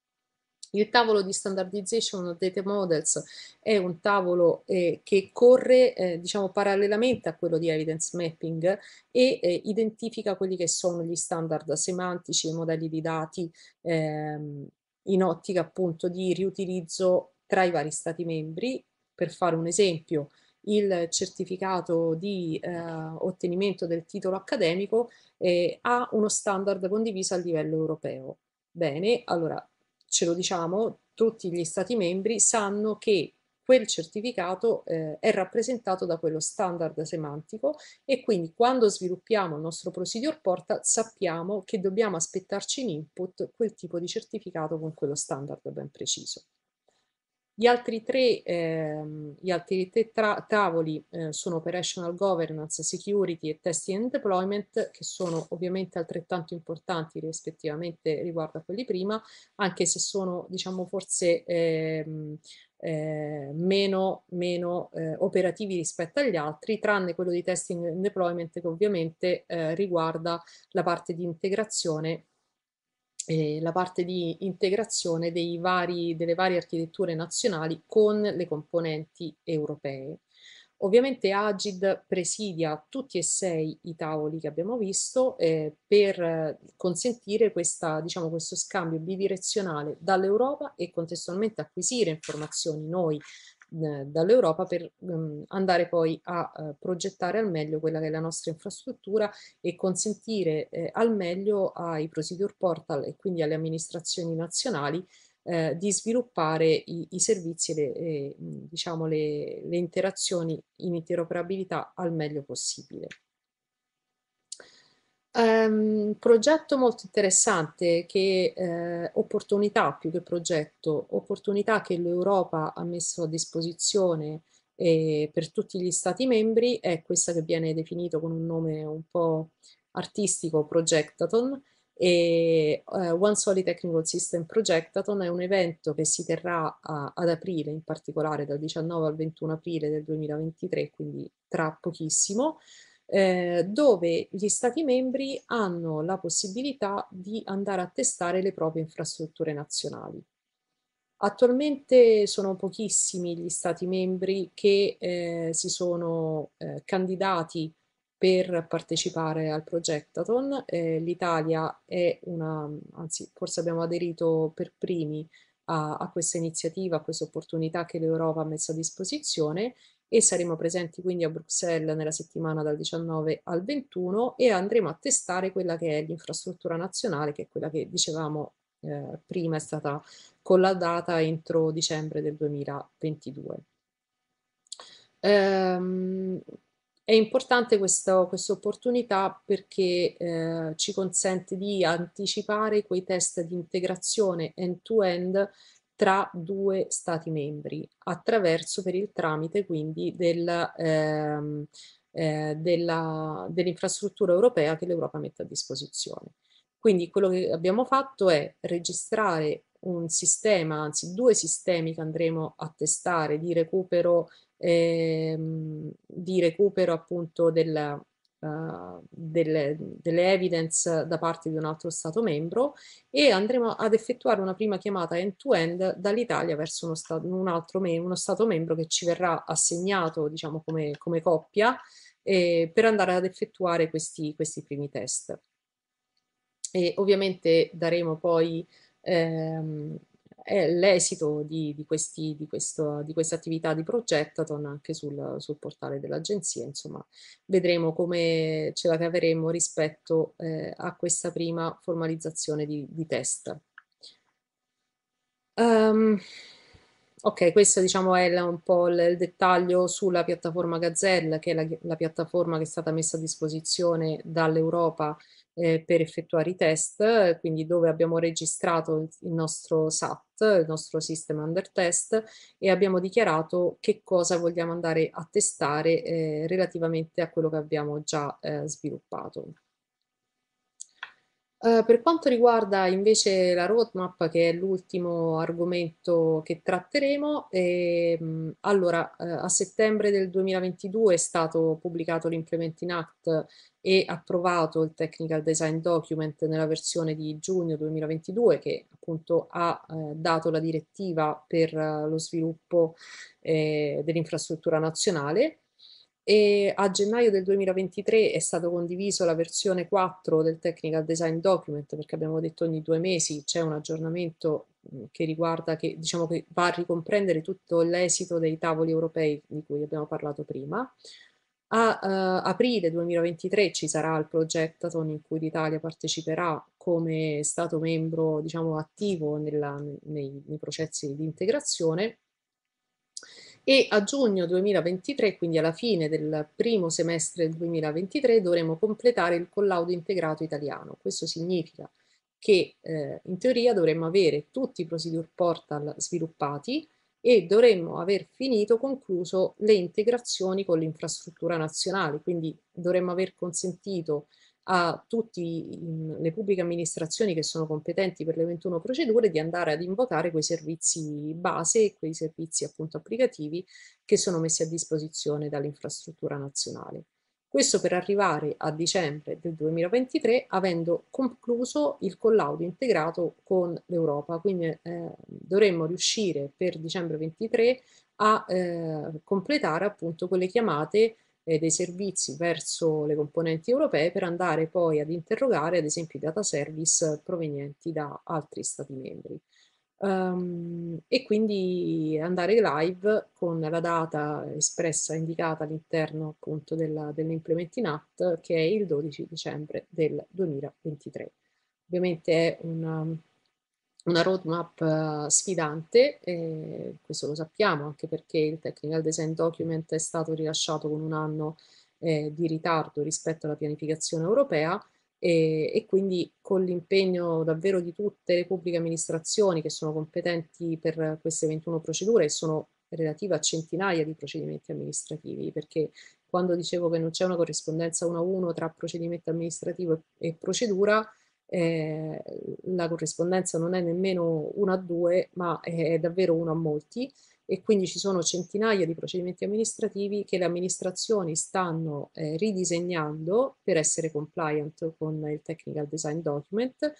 Il tavolo di standardization of data models è un tavolo eh, che corre eh, diciamo parallelamente a quello di evidence mapping e eh, identifica quelli che sono gli standard semantici e modelli di dati ehm, in ottica appunto di riutilizzo tra i vari Stati membri. Per fare un esempio, il certificato di eh, ottenimento del titolo accademico eh, ha uno standard condiviso a livello europeo. Bene, allora ce lo diciamo, tutti gli Stati membri sanno che quel certificato eh, è rappresentato da quello standard semantico, e quindi quando sviluppiamo il nostro procedure portal sappiamo che dobbiamo aspettarci in input quel tipo di certificato con quello standard ben preciso. Gli altri tre, ehm, gli altri tre tavoli eh, sono Operational Governance, Security e Testing and Deployment, che sono ovviamente altrettanto importanti rispettivamente riguardo a quelli prima, anche se sono, diciamo, forse ehm, eh, meno, meno eh, operativi rispetto agli altri, tranne quello di Testing and Deployment, che ovviamente eh, riguarda la parte di integrazione Eh, la parte di integrazione dei vari, delle varie architetture nazionali con le componenti europee. Ovviamente Agid presidia tutti e sei i tavoli che abbiamo visto eh, per consentire questa, diciamo, questo scambio bidirezionale dall'Europa e contestualmente acquisire informazioni noi dall'Europa per um, andare poi a uh, progettare al meglio quella che è la nostra infrastruttura e consentire eh, al meglio ai procedure portal e quindi alle amministrazioni nazionali eh, di sviluppare i, i servizi e le, eh, diciamo le, le interazioni in interoperabilità al meglio possibile. Um, progetto molto interessante, che eh, opportunità più che progetto, opportunità che l'Europa ha messo a disposizione eh, per tutti gli Stati membri, è questa che viene definito con un nome un po' artistico, Projectathon. E uh, One Solid Technical System Projectathon è un evento che si terrà a, ad aprile, in particolare dal diciannove al ventuno aprile del duemilaventitré, quindi tra pochissimo. Eh, dove gli Stati membri hanno la possibilità di andare a testare le proprie infrastrutture nazionali. Attualmente sono pochissimi gli Stati membri che eh, si sono eh, candidati per partecipare al Projectathon. Eh, L'Italia è una, anzi forse abbiamo aderito per primi a, a questa iniziativa, a questa opportunità che l'Europa ha messo a disposizione, e saremo presenti quindi a Bruxelles nella settimana dal diciannove al ventuno e andremo a testare quella che è l'infrastruttura nazionale, che è quella che dicevamo eh, prima è stata collaudata entro dicembre del duemilaventidue. Ehm, è importante questa opportunità perché eh, ci consente di anticipare quei test di integrazione end-to-end tra due Stati membri, attraverso, per il tramite quindi del, ehm, eh, dell'infrastruttura europea che l'Europa mette a disposizione. Quindi quello che abbiamo fatto è registrare un sistema, anzi due sistemi che andremo a testare di recupero, ehm, di recupero appunto della, Uh, delle, delle evidence da parte di un altro Stato membro, e andremo ad effettuare una prima chiamata end-to-end dall'Italia verso uno, sta un altro me uno Stato membro che ci verrà assegnato, diciamo, come, come coppia eh, per andare ad effettuare questi, questi primi test. E ovviamente daremo poi, ehm, è l'esito di, di, questi, di, questo, di questa attività di Progettathon anche sul, sul portale dell'agenzia. Insomma, vedremo come ce la caveremo rispetto eh, a questa prima formalizzazione di, di test. Um, ok, questo diciamo è la, un po' il, il dettaglio sulla piattaforma Gazelle, che è la, la piattaforma che è stata messa a disposizione dall'Europa eh, per effettuare i test, quindi dove abbiamo registrato il, il nostro S A T, il nostro System Under Test, e abbiamo dichiarato che cosa vogliamo andare a testare eh, relativamente a quello che abbiamo già eh, sviluppato. Uh, per quanto riguarda invece la roadmap, che è l'ultimo argomento che tratteremo, ehm, allora uh, a settembre del duemilaventidue è stato pubblicato l'Implementing Act e approvato il Technical Design Document nella versione di giugno duemilaventidue, che appunto ha uh, dato la direttiva per uh, lo sviluppo eh, dell'infrastruttura nazionale. E a gennaio del duemilaventitré è stato condiviso la versione quattro del Technical Design Document, perché abbiamo detto ogni due mesi c'è un aggiornamento che riguarda, che diciamo che va a ricomprendere tutto l'esito dei tavoli europei di cui abbiamo parlato prima. A uh, aprile duemilaventitré ci sarà il Progettathon in cui l'Italia parteciperà come Stato membro, diciamo, attivo nella, nei, nei processi di integrazione. E a giugno duemilaventitré, quindi alla fine del primo semestre del duemilaventitré, dovremo completare il collaudo integrato italiano. Questo significa che eh, in teoria dovremmo avere tutti i procedure portal sviluppati e dovremmo aver finito, concluso le integrazioni con l'infrastruttura nazionale, quindi dovremmo aver consentito a tutte le pubbliche amministrazioni che sono competenti per le ventuno procedure di andare ad invocare quei servizi base e quei servizi appunto applicativi che sono messi a disposizione dall'infrastruttura nazionale. Questo per arrivare a dicembre del duemilaventitré avendo concluso il collaudo integrato con l'Europa, quindi eh, dovremmo riuscire per dicembre ventitré a eh, completare appunto quelle chiamate dei servizi verso le componenti europee per andare poi ad interrogare ad esempio i data service provenienti da altri stati membri. Um, e quindi andare live con la data espressa indicata all'interno appunto dell'Implementing Act, che è il dodici dicembre del duemilaventitré. Ovviamente è una, una roadmap uh, sfidante, e questo lo sappiamo anche perché il Technical Design Document è stato rilasciato con un anno eh, di ritardo rispetto alla pianificazione europea, e, e quindi con l'impegno davvero di tutte le pubbliche amministrazioni che sono competenti per queste ventuno procedure, e sono relative a centinaia di procedimenti amministrativi, perché quando dicevo che non c'è una corrispondenza uno a uno tra procedimento amministrativo e procedura, eh, la corrispondenza non è nemmeno uno a due, ma è davvero uno a molti, e quindi ci sono centinaia di procedimenti amministrativi che le amministrazioni stanno eh, ridisegnando per essere compliant con il Technical Design Document,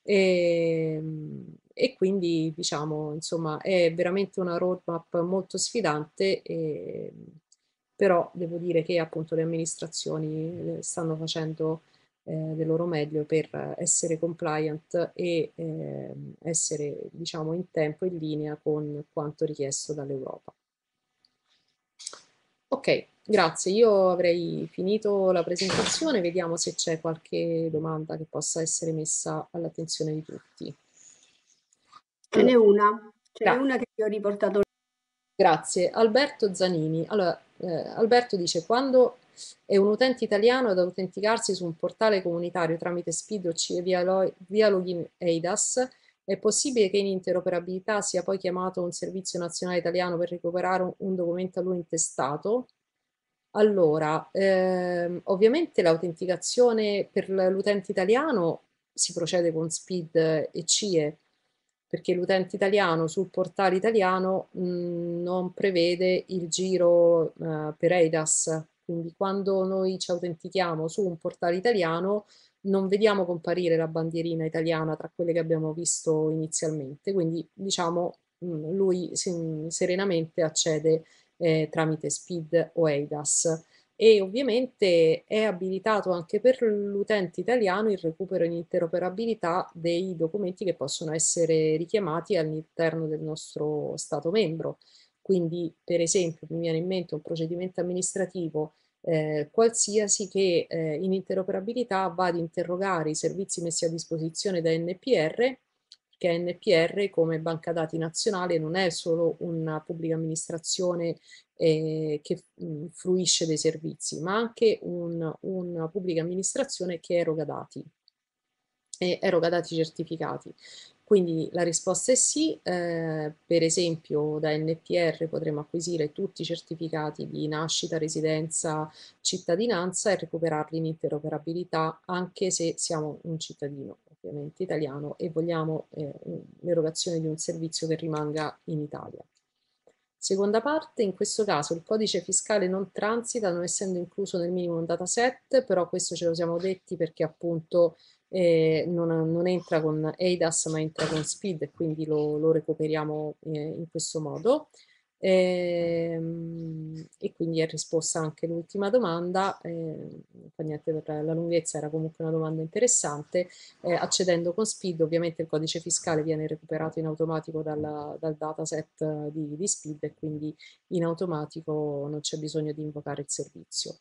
e, e quindi diciamo insomma è veramente una roadmap molto sfidante, e, però devo dire che appunto le amministrazioni stanno facendo eh, del loro meglio per essere compliant e eh, essere, diciamo, in tempo e in linea con quanto richiesto dall'Europa. Ok, grazie. Io avrei finito la presentazione, vediamo se c'è qualche domanda che possa essere messa all'attenzione di tutti. Ce n'è una, ce n'è Grazie. una che ti ho riportato. Grazie. Alberto Zanini. Allora, eh, Alberto dice: quando è un utente italiano ad autenticarsi su un portale comunitario tramite SPID O C e via, lo, via login E I D A S, è possibile che in interoperabilità sia poi chiamato un servizio nazionale italiano per recuperare un, un documento a lui intestato? Allora, ehm, ovviamente l'autenticazione per l'utente italiano si procede con SPID e C I E, perché l'utente italiano sul portale italiano mh, non prevede il giro eh, per E I D A S, quindi quando noi ci autentichiamo su un portale italiano non vediamo comparire la bandierina italiana tra quelle che abbiamo visto inizialmente, quindi diciamo mh, lui si, serenamente accede eh, tramite SPID o E I D A S. e ovviamente è abilitato anche per l'utente italiano il recupero in interoperabilità dei documenti che possono essere richiamati all'interno del nostro Stato membro. Quindi, per esempio, mi viene in mente un procedimento amministrativo eh, qualsiasi che eh, in interoperabilità va ad interrogare i servizi messi a disposizione da N P R, perché N P R come banca dati nazionale non è solo una pubblica amministrazione eh, che mh, fruisce dei servizi, ma anche un, una pubblica amministrazione che eroga dati e eroga dati certificati. Quindi la risposta è sì, eh, per esempio da N P R potremo acquisire tutti i certificati di nascita, residenza, cittadinanza e recuperarli in interoperabilità anche se siamo un cittadino ovviamente italiano e vogliamo eh, l'erogazione di un servizio che rimanga in Italia. Seconda parte, in questo caso il codice fiscale non transita non essendo incluso nel minimum dataset, però questo ce lo siamo detti perché appunto eh, non, non entra con E I D A S ma entra con SPID e quindi lo, lo recuperiamo eh, in questo modo. Ehm, e quindi è risposta anche l'ultima domanda, eh, non fa niente per la lunghezza, era comunque una domanda interessante. Eh, accedendo con SPID ovviamente il codice fiscale viene recuperato in automatico dal, dal dataset di, di SPID e quindi in automatico non c'è bisogno di invocare il servizio.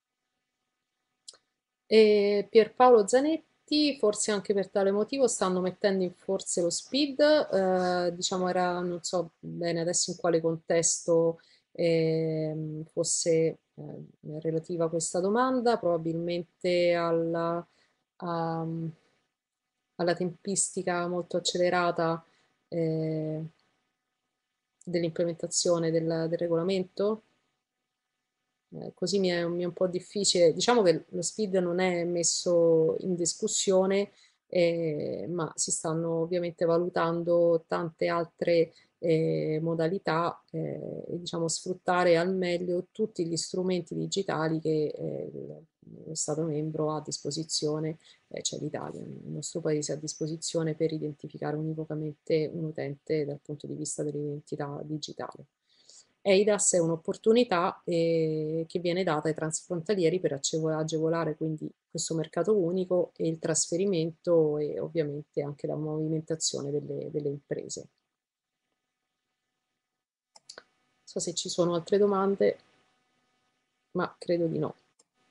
E Pierpaolo Zanetti, forse anche per tale motivo, stanno mettendo in forse lo SPID, eh, diciamo era, non so bene adesso in quale contesto eh, fosse eh, relativa questa domanda, probabilmente alla, a, alla tempistica molto accelerata eh, dell'implementazione del, del regolamento. Eh, così mi è, mi è un po' difficile. Diciamo che lo SPID non è messo in discussione, eh, ma si stanno ovviamente valutando tante altre eh, modalità eh, e diciamo sfruttare al meglio tutti gli strumenti digitali che eh, lo Stato membro ha a disposizione, eh, cioè l'Italia, il nostro paese ha a disposizione per identificare univocamente un utente dal punto di vista dell'identità digitale. E I D A S è un'opportunità eh, che viene data ai transfrontalieri per agevolare quindi questo mercato unico e il trasferimento e ovviamente anche la movimentazione delle, delle imprese. Non so se ci sono altre domande, ma credo di no.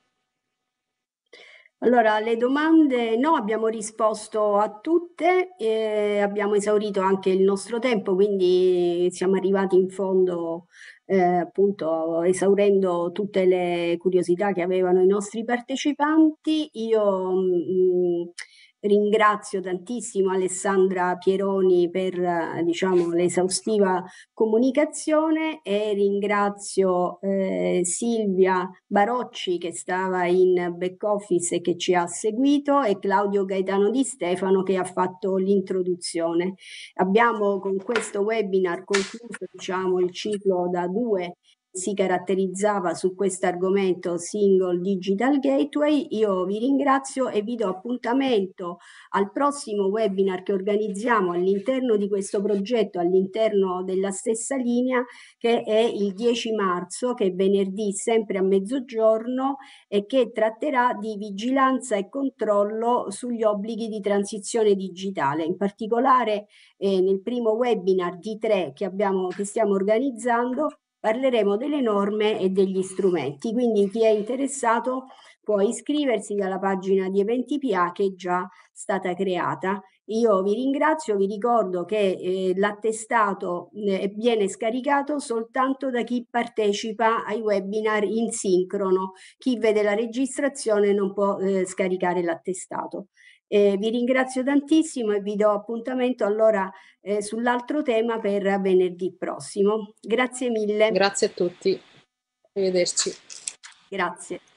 Allora, le domande no, abbiamo risposto a tutte, e abbiamo esaurito anche il nostro tempo, quindi siamo arrivati in fondo, eh, appunto, esaurendo tutte le curiosità che avevano i nostri partecipanti. Io mh, ringrazio tantissimo Alessandra Pieroni per, eh, diciamo, l'esaustiva comunicazione e ringrazio eh, Silvia Barocci che stava in back office e che ci ha seguito e Claudio Gaetano Di Stefano che ha fatto l'introduzione. Abbiamo con questo webinar concluso, diciamo, il ciclo da due si caratterizzava su questo argomento Single Digital Gateway. Io vi ringrazio e vi do appuntamento al prossimo webinar che organizziamo all'interno di questo progetto, all'interno della stessa linea, che è il dieci marzo, che è venerdì sempre a mezzogiorno e che tratterà di vigilanza e controllo sugli obblighi di transizione digitale. In particolare eh, nel primo webinar di tre che, abbiamo, che stiamo organizzando parleremo delle norme e degli strumenti, quindi chi è interessato può iscriversi dalla pagina di Eventi P A che è già stata creata. Io vi ringrazio, vi ricordo che eh, l'attestato eh, viene scaricato soltanto da chi partecipa ai webinar in sincrono. Chi vede la registrazione non può eh, scaricare l'attestato. Eh, vi ringrazio tantissimo e vi do appuntamento allora eh, sull'altro tema per venerdì prossimo. Grazie mille. Grazie a tutti, arrivederci. Grazie.